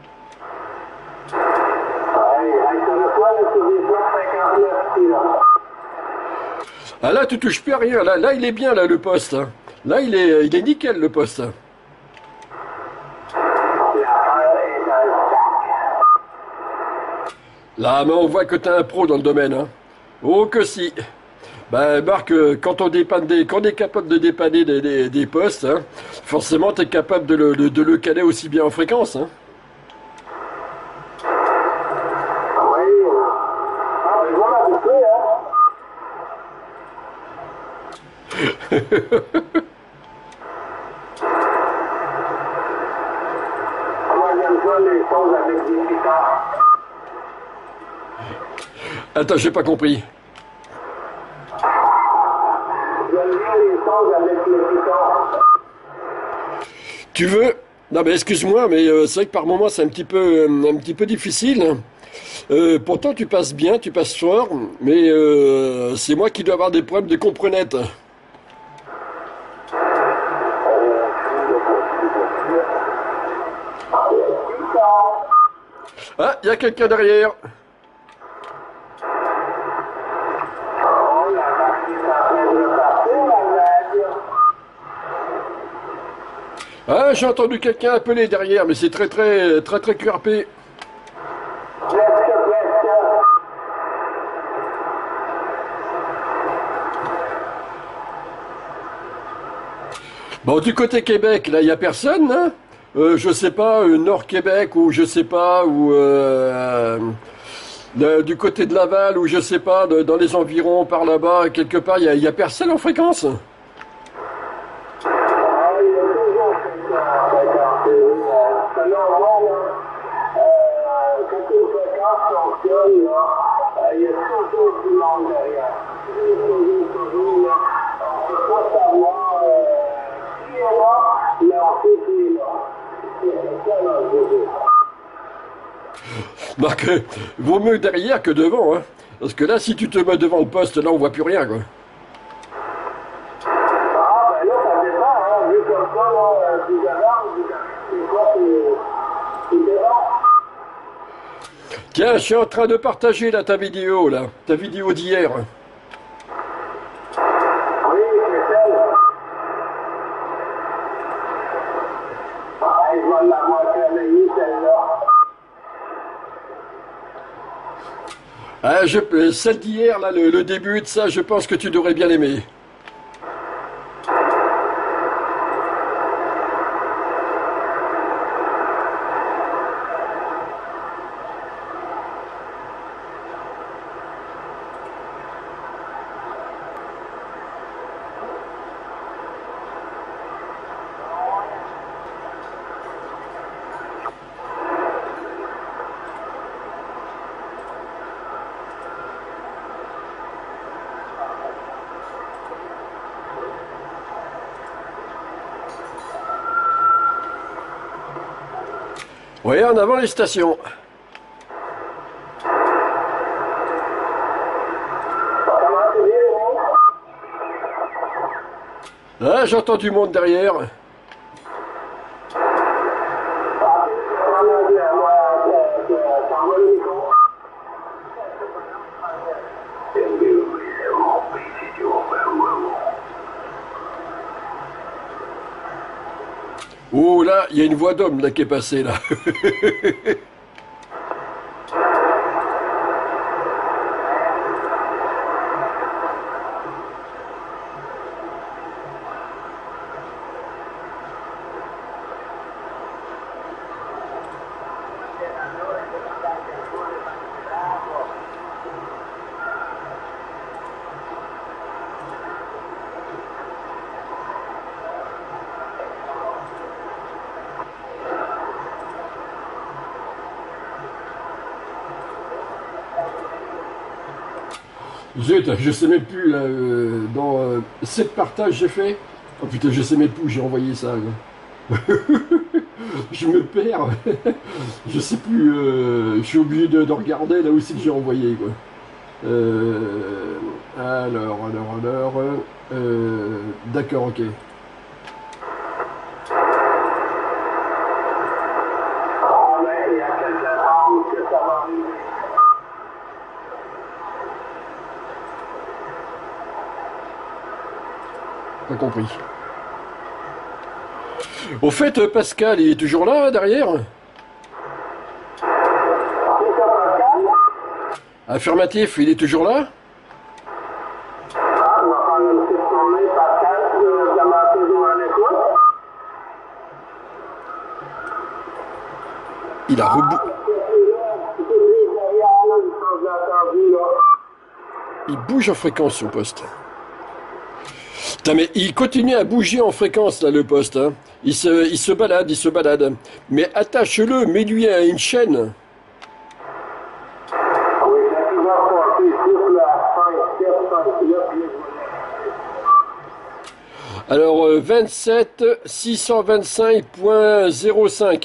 Ouais, avec le poids, là, sur des poids de cinquante-neuf kilos. Ah là, tu touches plus à rien. Là, là, il est bien là le poste, hein. Là, il est, il est nickel le poste. L'affaire est dans le sac. Là, mais on voit que t'es un pro dans le domaine, hein. Oh que si. Ben, Marc, euh, quand on dépanne des, quand on est capable de dépanner des, des, des postes, hein, forcément, t'es capable de le, de, de le caler aussi bien en fréquence, hein. Oui. Ah, mais je vais m'habituer, hein. Moi, j'aime ça, les choses avec des piquants. Attends, j'ai pas compris. J'aime bien les choses avec les piquants. Tu veux? Non, mais excuse-moi, mais euh, c'est vrai que par moments c'est un petit peu, euh, un petit peu difficile. Euh, pourtant, tu passes bien, tu passes fort, mais euh, c'est moi qui dois avoir des problèmes de comprenette. Ah, il y a quelqu'un derrière. Oh, la vache est en train de repartir, la vague. Ah, j'ai entendu quelqu'un appeler derrière, mais c'est très très très très Q R P. Presque, presque. Bon, du côté Québec, là, il y a personne, hein? Euh, je sais pas, euh, Nord-Québec ou je sais pas, ou euh, le- du côté de Laval ou je sais pas, de- dans les environs par là-bas, quelque part, il y a, il y a personne en fréquence. Ah, il y a toujours quelqu'un en fréquence. Euh, selon moi, là, euh, quand une fréquence fonctionne, là, euh, il y a toujours du monde derrière. Toujours, toujours, toujours, là. On ne peut pas savoir euh, qui est là, mais on sait qui est là. C'est ça, là, je veux dire. Donc, euh, vaut mieux derrière que devant, hein. Parce que là, si tu te mets devant le poste, là, on voit plus rien, quoi. Ah, ben là, ça dépend, hein. Vu comme ça, là, euh, du devant, du devant, c'est quoi, c'est c'est devant. Tiens, je suis en train de partager, là, ta vidéo, là. Ta vidéo d'hier. Oui, c'est celle. Ah, je vais l'avoir travaillée, celle-là. Ah, je, euh, celle d'hier, là, le, le début de ça, je pense que tu devrais bien l'aimer. Oui, en avant les stations. Comment tu dis, René? Ah, j'entends du monde derrière. Oh là, il y a une voix d'homme là qui est passée là. Zut, je sais même plus là, euh, dans euh, sept partages j'ai fait. Oh putain, je sais même plus où j'ai envoyé ça. Là. Je me perds. Je sais plus. Euh, je suis obligé de, de regarder là aussi que j'ai envoyé quoi. Euh, alors, alors, alors. Euh, D'accord, ok. Pas compris. Au fait, Pascal, il est toujours là, derrière? Affirmatif, il est toujours là? Il a rebou... Il bouge en fréquence, son poste. Putain, mais il continue à bouger en fréquence, là, le poste. Hein. Il, se, il se balade, il se balade. Mais attache-le, mets-lui à une chaîne. Alors, euh, vingt-sept six cent vingt-cinq point zéro cinq.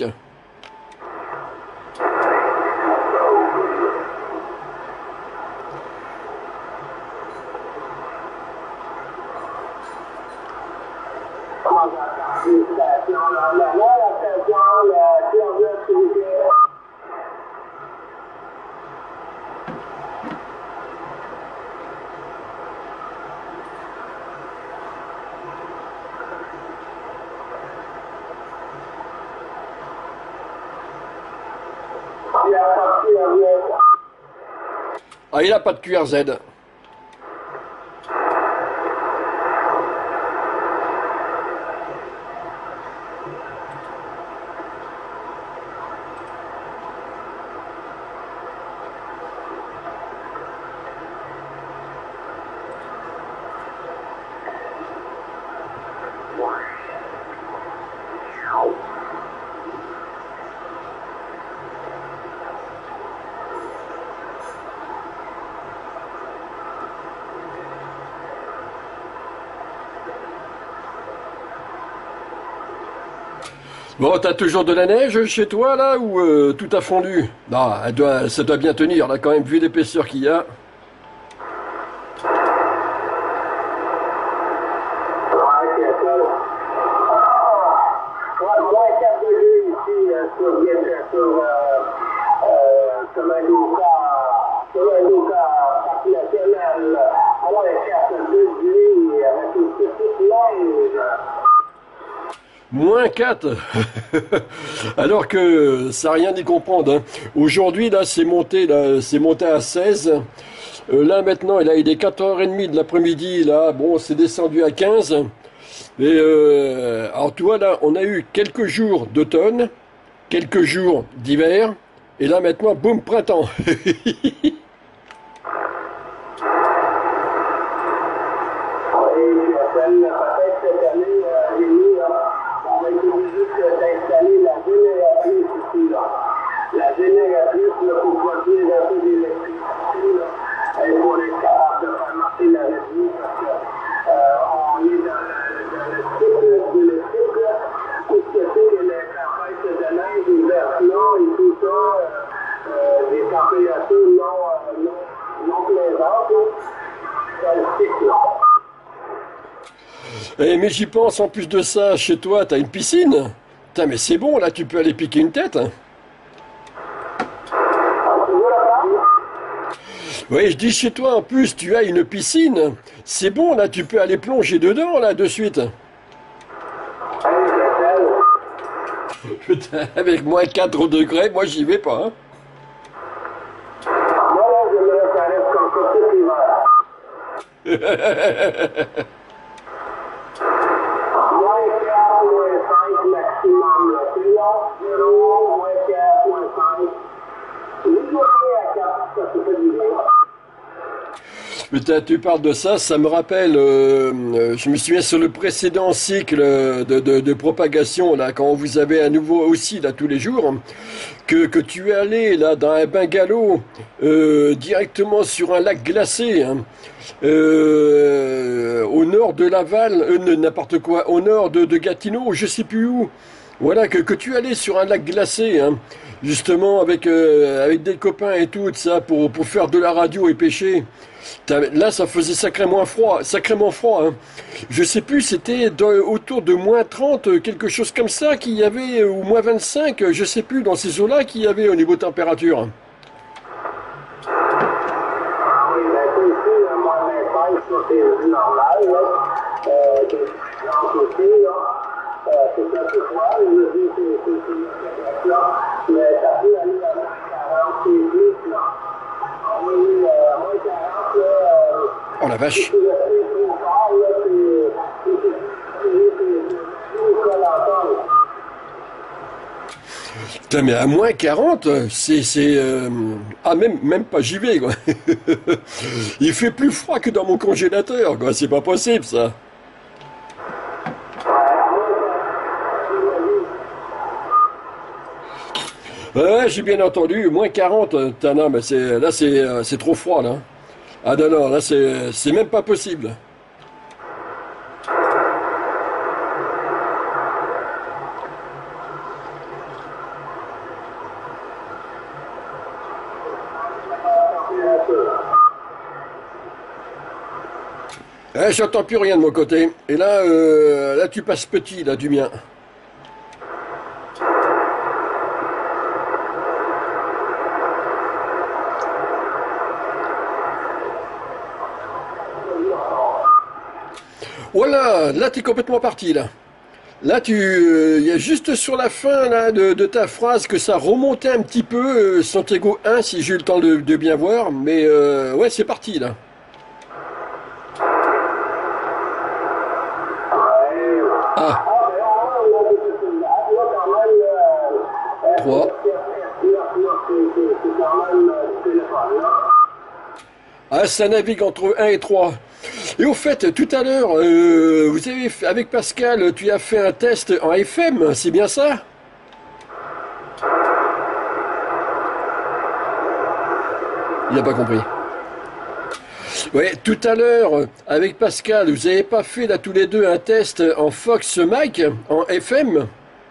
Ah, il n'a pas de Q R Z. Bon, t'as toujours de la neige chez toi, là, ou euh, tout a fondu? Non, elle doit, ça doit bien tenir, là, quand même, vu l'épaisseur qu'il y a. Moins quatre. Alors que ça n'a rien d'y comprendre. Hein. Aujourd'hui, là, c'est monté, là, c'est monté à seize. Euh, là, maintenant, là, il est quatre heures trente de l'après-midi. Là, bon, c'est descendu à quinze. Et euh, alors, tu vois, là, on a eu quelques jours d'automne, quelques jours d'hiver. Et là, maintenant, boum, printemps. d'installer la génératrice ici, là. La génératrice, là, pour produire un peu d'électricité, là, et pour être capable de faire marcher la régie, parce que euh, on est dans le, dans le cycle de l'électrique, là, tout ce que c'est que les tempêtes de neige, les verglas et tout ça, euh, euh, des températures non, euh, non, non plaisantes, là, dans le cycle, là. Eh, mais j'y pense, en plus de ça, chez toi, t'as une piscine. Putain, mais c'est bon, là, tu peux aller piquer une tête. Hein. Oui, je dis chez toi, en plus, tu as une piscine. C'est bon, là, tu peux aller plonger dedans, là, de suite. Putain, avec moins quatre degrés, moi, j'y vais pas. Hein. Moi, je me reste comme ça tout l'hiver. Moins quatre, moins cinq maximum, là. C'est long, zéro, moins quatre, moins cinq. Une journée à quatre, ça se fait du bien. Putain, tu parles de ça, ça me rappelle, euh, euh, je me souviens sur le précédent cycle de, de, de propagation, là, quand vous avez à nouveau aussi, là, tous les jours, que, que tu es allé, là, dans un bungalow, euh, directement sur un lac glacé, hein, euh, au nord de Laval, euh, n'importe quoi, au nord de, de Gatineau, je sais plus où. Voilà, que, que tu allais sur un lac glacé, hein, justement, avec, euh, avec des copains et tout, ça, pour, pour faire de la radio et pêcher. Là, ça faisait sacrément froid, sacrément froid. Hein. Je sais plus, c'était autour de moins trente, quelque chose comme ça, qu'il y avait, ou moins vingt-cinq, je sais plus, dans ces eaux-là, qu'il y avait au niveau température. Ah oui, ben, c'est ici, là, moins vingt-cinq, ça, c'est normal, là. Euh, c'est aussi, là. Euh, c'est un peu froid, je veux dire, c'est c'est c'est là. Mais ça peut aller à moins quarante, c'est plus, là. Ah oui, euh, moins quarante, là. Euh, Oh la vache. si tu restes trop fort, là, c'est. C'est c'est là. Putain, mais à moins quarante, c'est... c'est euh... Ah, même, même pas j'y vais, quoi. Il fait plus froid que dans mon congélateur, quoi. C'est pas possible, ça. Ouais, j'ai bien entendu, moins quarante, putain, non, mais c'est, là, c'est, euh, c'est trop froid, là. Ah non, non, là, c'est, c'est même pas possible. Eh, j'entends plus rien de mon côté. Et là, euh, là, tu passes petit, là, du mien. Voilà, là, t'es complètement parti, là. Là, tu, il y a juste sur la fin là, de, de ta phrase que ça remontait un petit peu, euh, Santiago un, si j'ai eu le temps de, de bien voir. Mais euh, ouais, c'est parti, là. Ah. trois. Ah, ça navigue entre un et trois. Et au fait, tout à l'heure, euh, vous avez fait, avec Pascal, tu as fait un test en F M, c'est bien ça? Il n'a pas compris. Ouais, tout à l'heure, avec Pascal, vous n'avez pas fait là tous les deux un test en Fox Mike, en F M?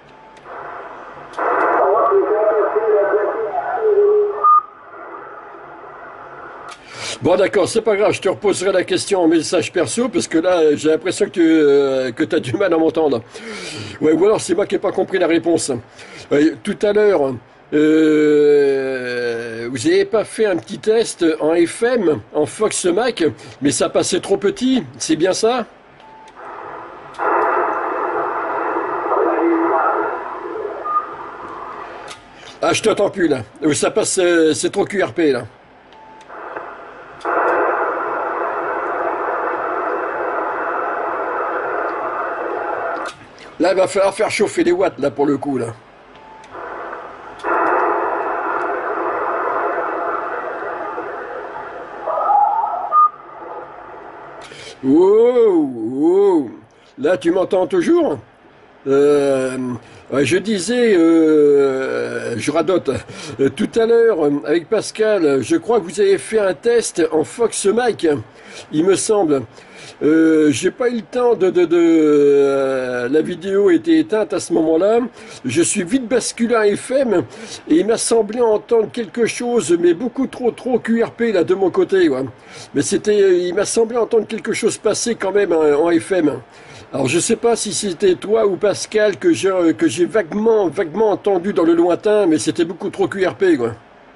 Bon d'accord, c'est pas grave, je te reposerai la question en message perso, parce que là, j'ai l'impression que tu euh, que t'as du mal à m'entendre. Ouais, ou alors c'est moi qui n'ai pas compris la réponse. Ouais, tout à l'heure, euh, vous n'avez pas fait un petit test en F M, en Fox Mac, mais ça passait trop petit, c'est bien ça? Ah, je t'entends plus là. Ça passe, euh, c'est trop Q R P là. Là, il va falloir faire chauffer les watts, là, pour le coup, là. Wow, wow. Là, tu m'entends toujours? Euh, je disais, euh, je radote, euh, tout à l'heure, avec Pascal, je crois que vous avez fait un test en Fox Mike, il me semble. Euh, j'ai pas eu le temps de, de, de euh, la vidéo était éteinte à ce moment-là. Je suis vite basculé à F M et il m'a semblé entendre quelque chose, mais beaucoup trop trop Q R P là de mon côté. Ouais. Mais c'était, il m'a semblé entendre quelque chose passer quand même hein, en F M. Alors je sais pas si c'était toi ou Pascal que j'ai que j'ai vaguement vaguement entendu dans le lointain, mais c'était beaucoup trop Q R P quoi.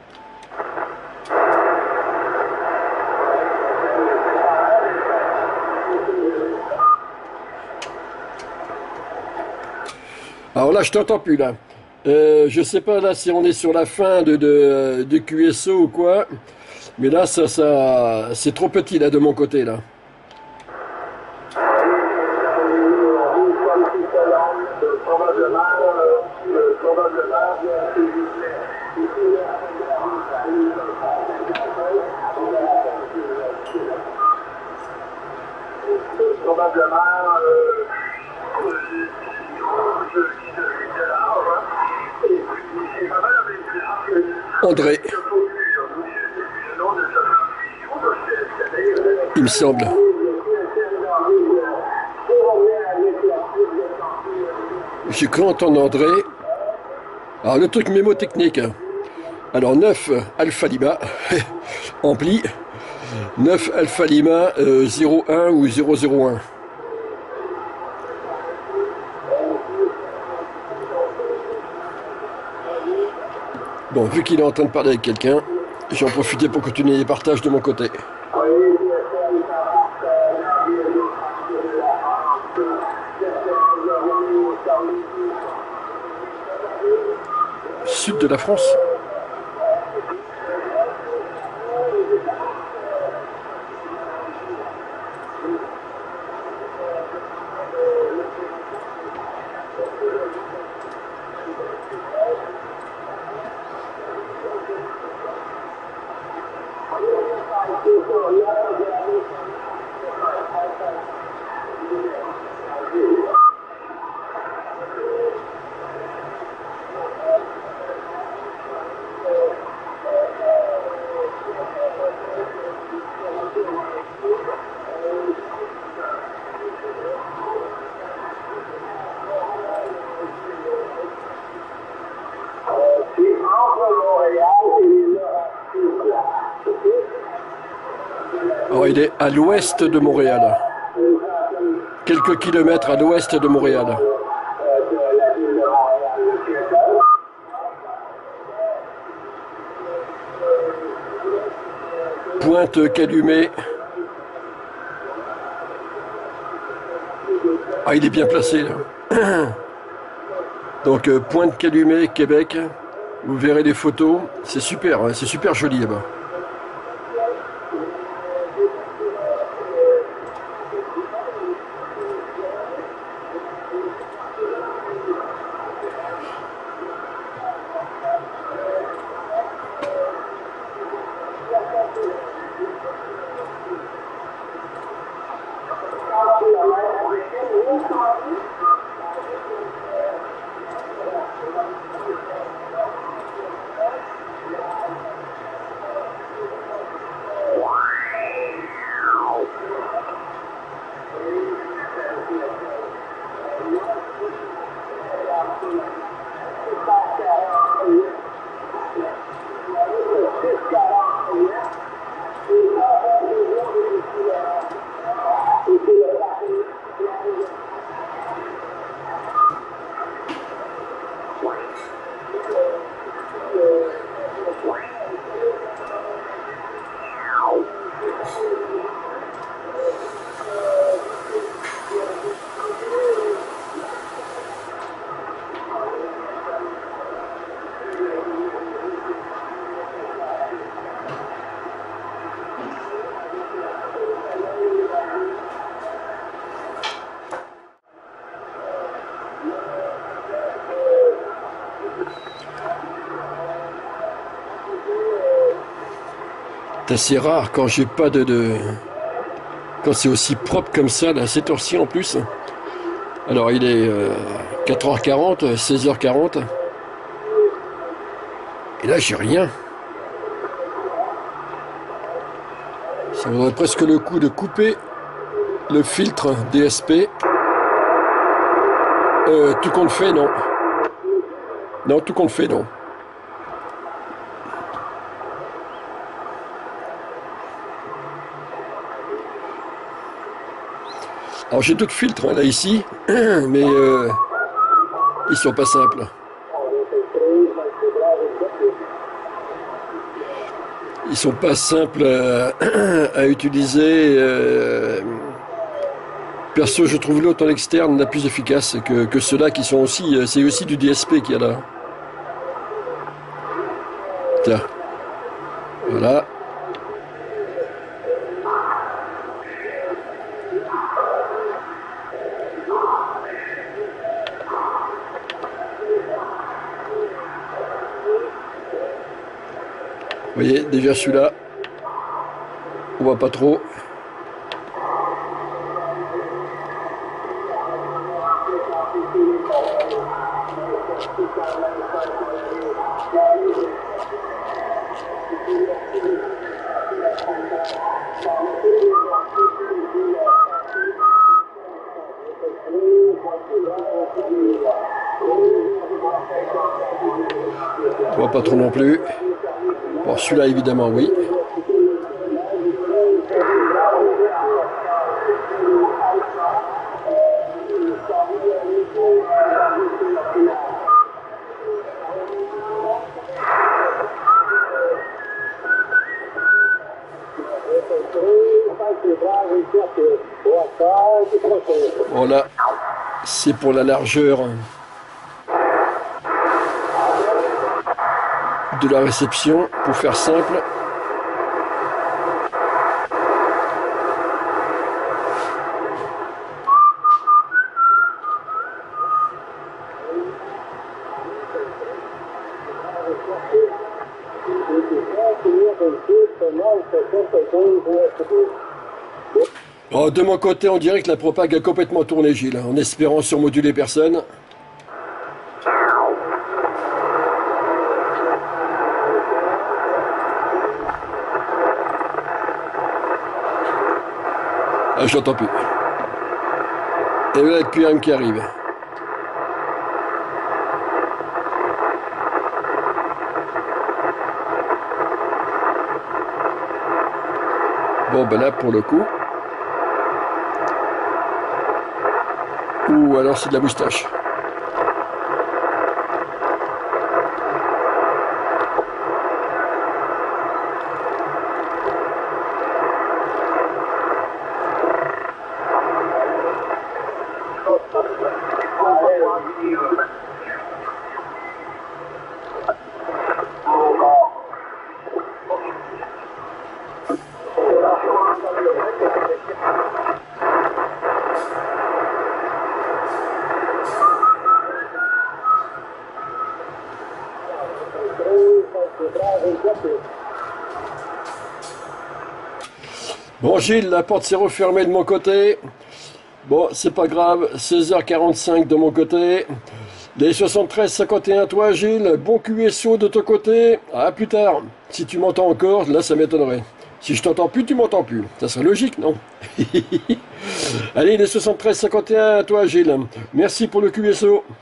Alors là je t'entends plus là. Euh, je sais pas là si on est sur la fin de, de, de Q S O ou quoi, mais là ça ça c'est trop petit là de mon côté là. Probablement, euh, je suis de l'art, hein, et puis c'est pas mal avec que André, le nom de ce il me semble. J'ai cru entendre André. Alors le truc mémotechnique. Alors neuf Alpha Lima, ampli. neuf Alpha Lima euh, zéro un ou zéro zéro un. Bon, vu qu'il est en train de parler avec quelqu'un, j'ai en profité pour continuer les partages de mon côté. Sud de la France. Alors il est à l'ouest de Montréal. Quelques kilomètres à l'ouest de Montréal. Pointe-Calumet. Ah, il est bien placé là. Donc euh, Pointe-Calumet, Québec. Vous verrez les photos. C'est super, hein, c'est super joli là-bas. C'est assez rare quand j'ai pas de, de... quand c'est aussi propre comme ça, là, cette heure-ci en plus. Alors il est euh, quatre heures quarante, seize heures quarante. Et là j'ai rien. Ça vaudrait presque le coup de couper le filtre D S P. Euh, tout compte fait, non. Non, tout compte fait, non. Alors j'ai d'autres filtres hein, là ici, mais euh, ils sont pas simples. Ils sont pas simples à, à utiliser. Euh, perso, je trouve l'autre en externe la plus efficace que, que ceux-là qui sont aussi. C'est aussi du D S P qu'il y a là. Tiens. Voilà. Vous voyez, déjà celui-là, on voit pas trop. On voit pas trop non plus. Bon, celui-là, évidemment, oui. Voilà, c'est pour la largeur de la réception, pour faire simple. Oh, de mon côté, on dirait que la propague a complètement tourné, Gilles, en espérant surmoduler personne. Ah, je l'entends plus. Et voilà le Q R M qui arrive. Bon, ben là, pour le coup. Ou alors c'est de la moustache. Bon Gilles, la porte s'est refermée de mon côté. Bon, c'est pas grave, seize heures quarante-cinq de mon côté. Les soixante-treize cinquante et un, toi Gilles, bon Q S O de ton côté. À plus tard. Si tu m'entends encore, là ça m'étonnerait. Si je t'entends plus, tu m'entends plus. Ça serait logique, non? Allez, les soixante-treize cinquante et un, à toi Gilles. Merci pour le Q S O.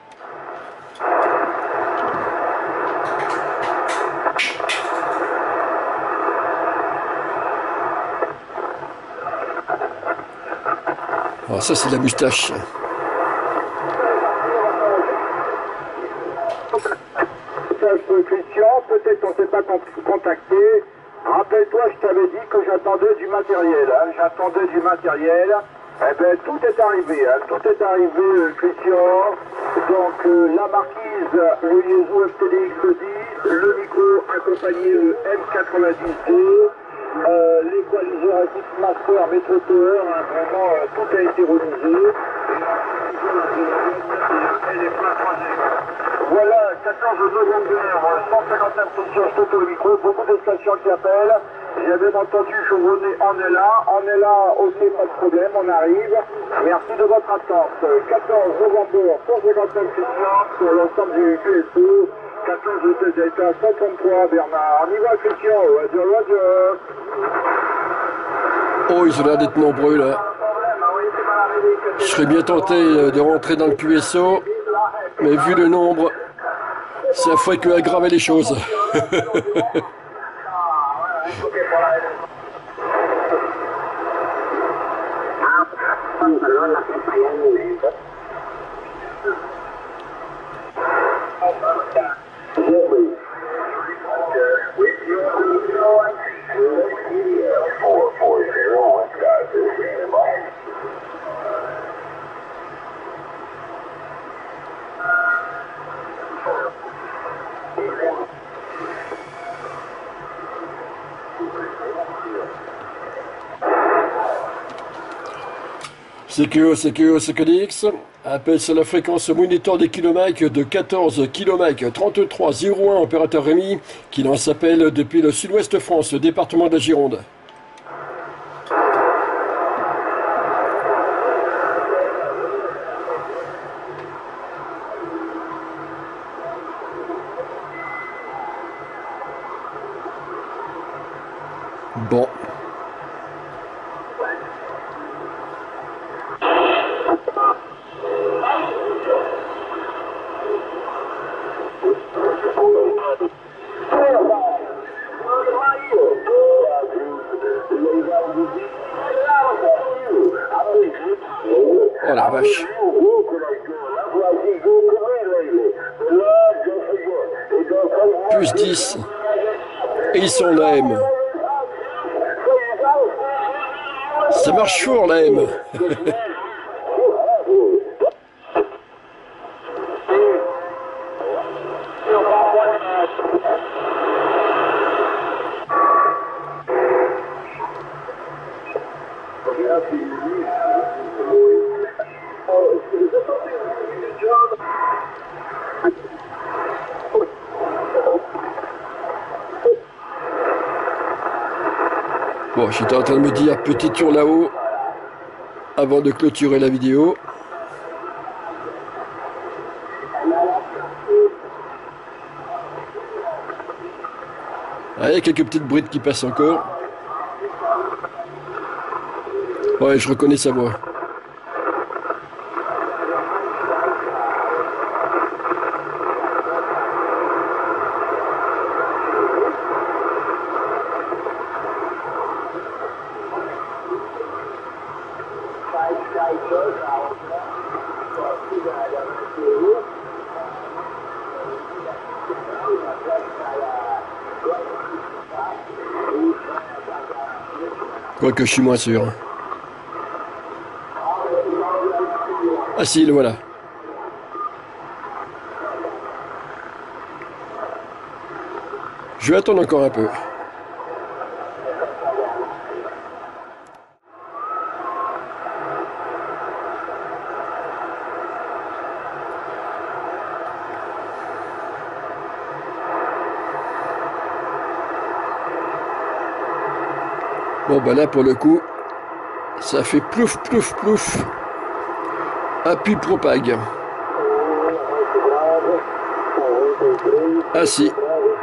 Oh, ça c'est de la moustache. Christian, peut-être qu'on ne s'est pas contacté. Rappelle-toi, je t'avais dit que j'attendais du matériel. Hein. J'attendais du matériel. Eh bien, tout est arrivé. Hein. Tout est arrivé, Christian. Donc, euh, la marquise, le Yezo F T D X dix, le micro accompagné le M quatre-vingt-dix D, euh, l'équaliseur X Master Metro Tower. Hein. Vraiment, euh, tout a été remisé. Voilà, quatorze novembre, cent cinquante-neuf stations, je te le micro, beaucoup de stations qui appellent. J'ai bien entendu Chevronnet, on est là, on est là, ok, pas de problème, on arrive. Merci de votre attente. quatorze novembre, cent cinquante-neuf stations sur l'ensemble du Q S O. quatorze Delta cent trente-trois, Bernard. On y va, Christian, Roger, Roger. Oh, ils ont l'air d'être nombreux là. Je serais bien tenté de rentrer dans le Q S O, mais vu le nombre, ça ferait que aggraver les choses. pantalón, que fallando. C Q O, C Q O, C Q D X appelle sur la fréquence moniteur des kilomètres de quatorze kilomètres trente-trois zéro un, opérateur Rémi, qui lance appel depuis le sud-ouest France, le département de la Gironde. Bon. Oh la vache. Plus dix. Et ils sont la M. Ça marche fort la M. Bon, j'étais en train de me dire petit tour là-haut avant de clôturer la vidéo. Ah, il y a quelques petites brides qui passent encore. Ouais, je reconnais sa voix. Quoique je suis moins sûr. Ah si, le voilà. Je vais attendre encore un peu. Bon ben là pour le coup, ça fait plouf plouf plouf. Appuie propague. Ah si.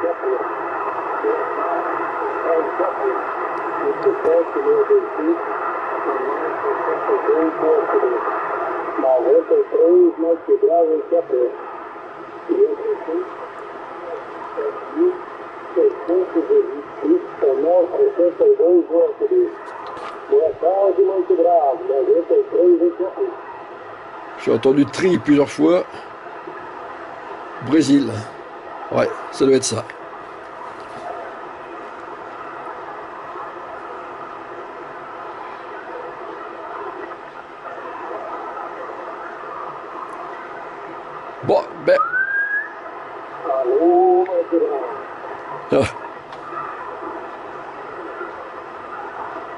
J'ai entendu tri plusieurs fois. Brésil. Ouais, ça doit être ça. Bon, ben... Ah.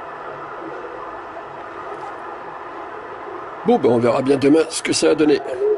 Bon, ben on verra bien demain ce que ça a donné.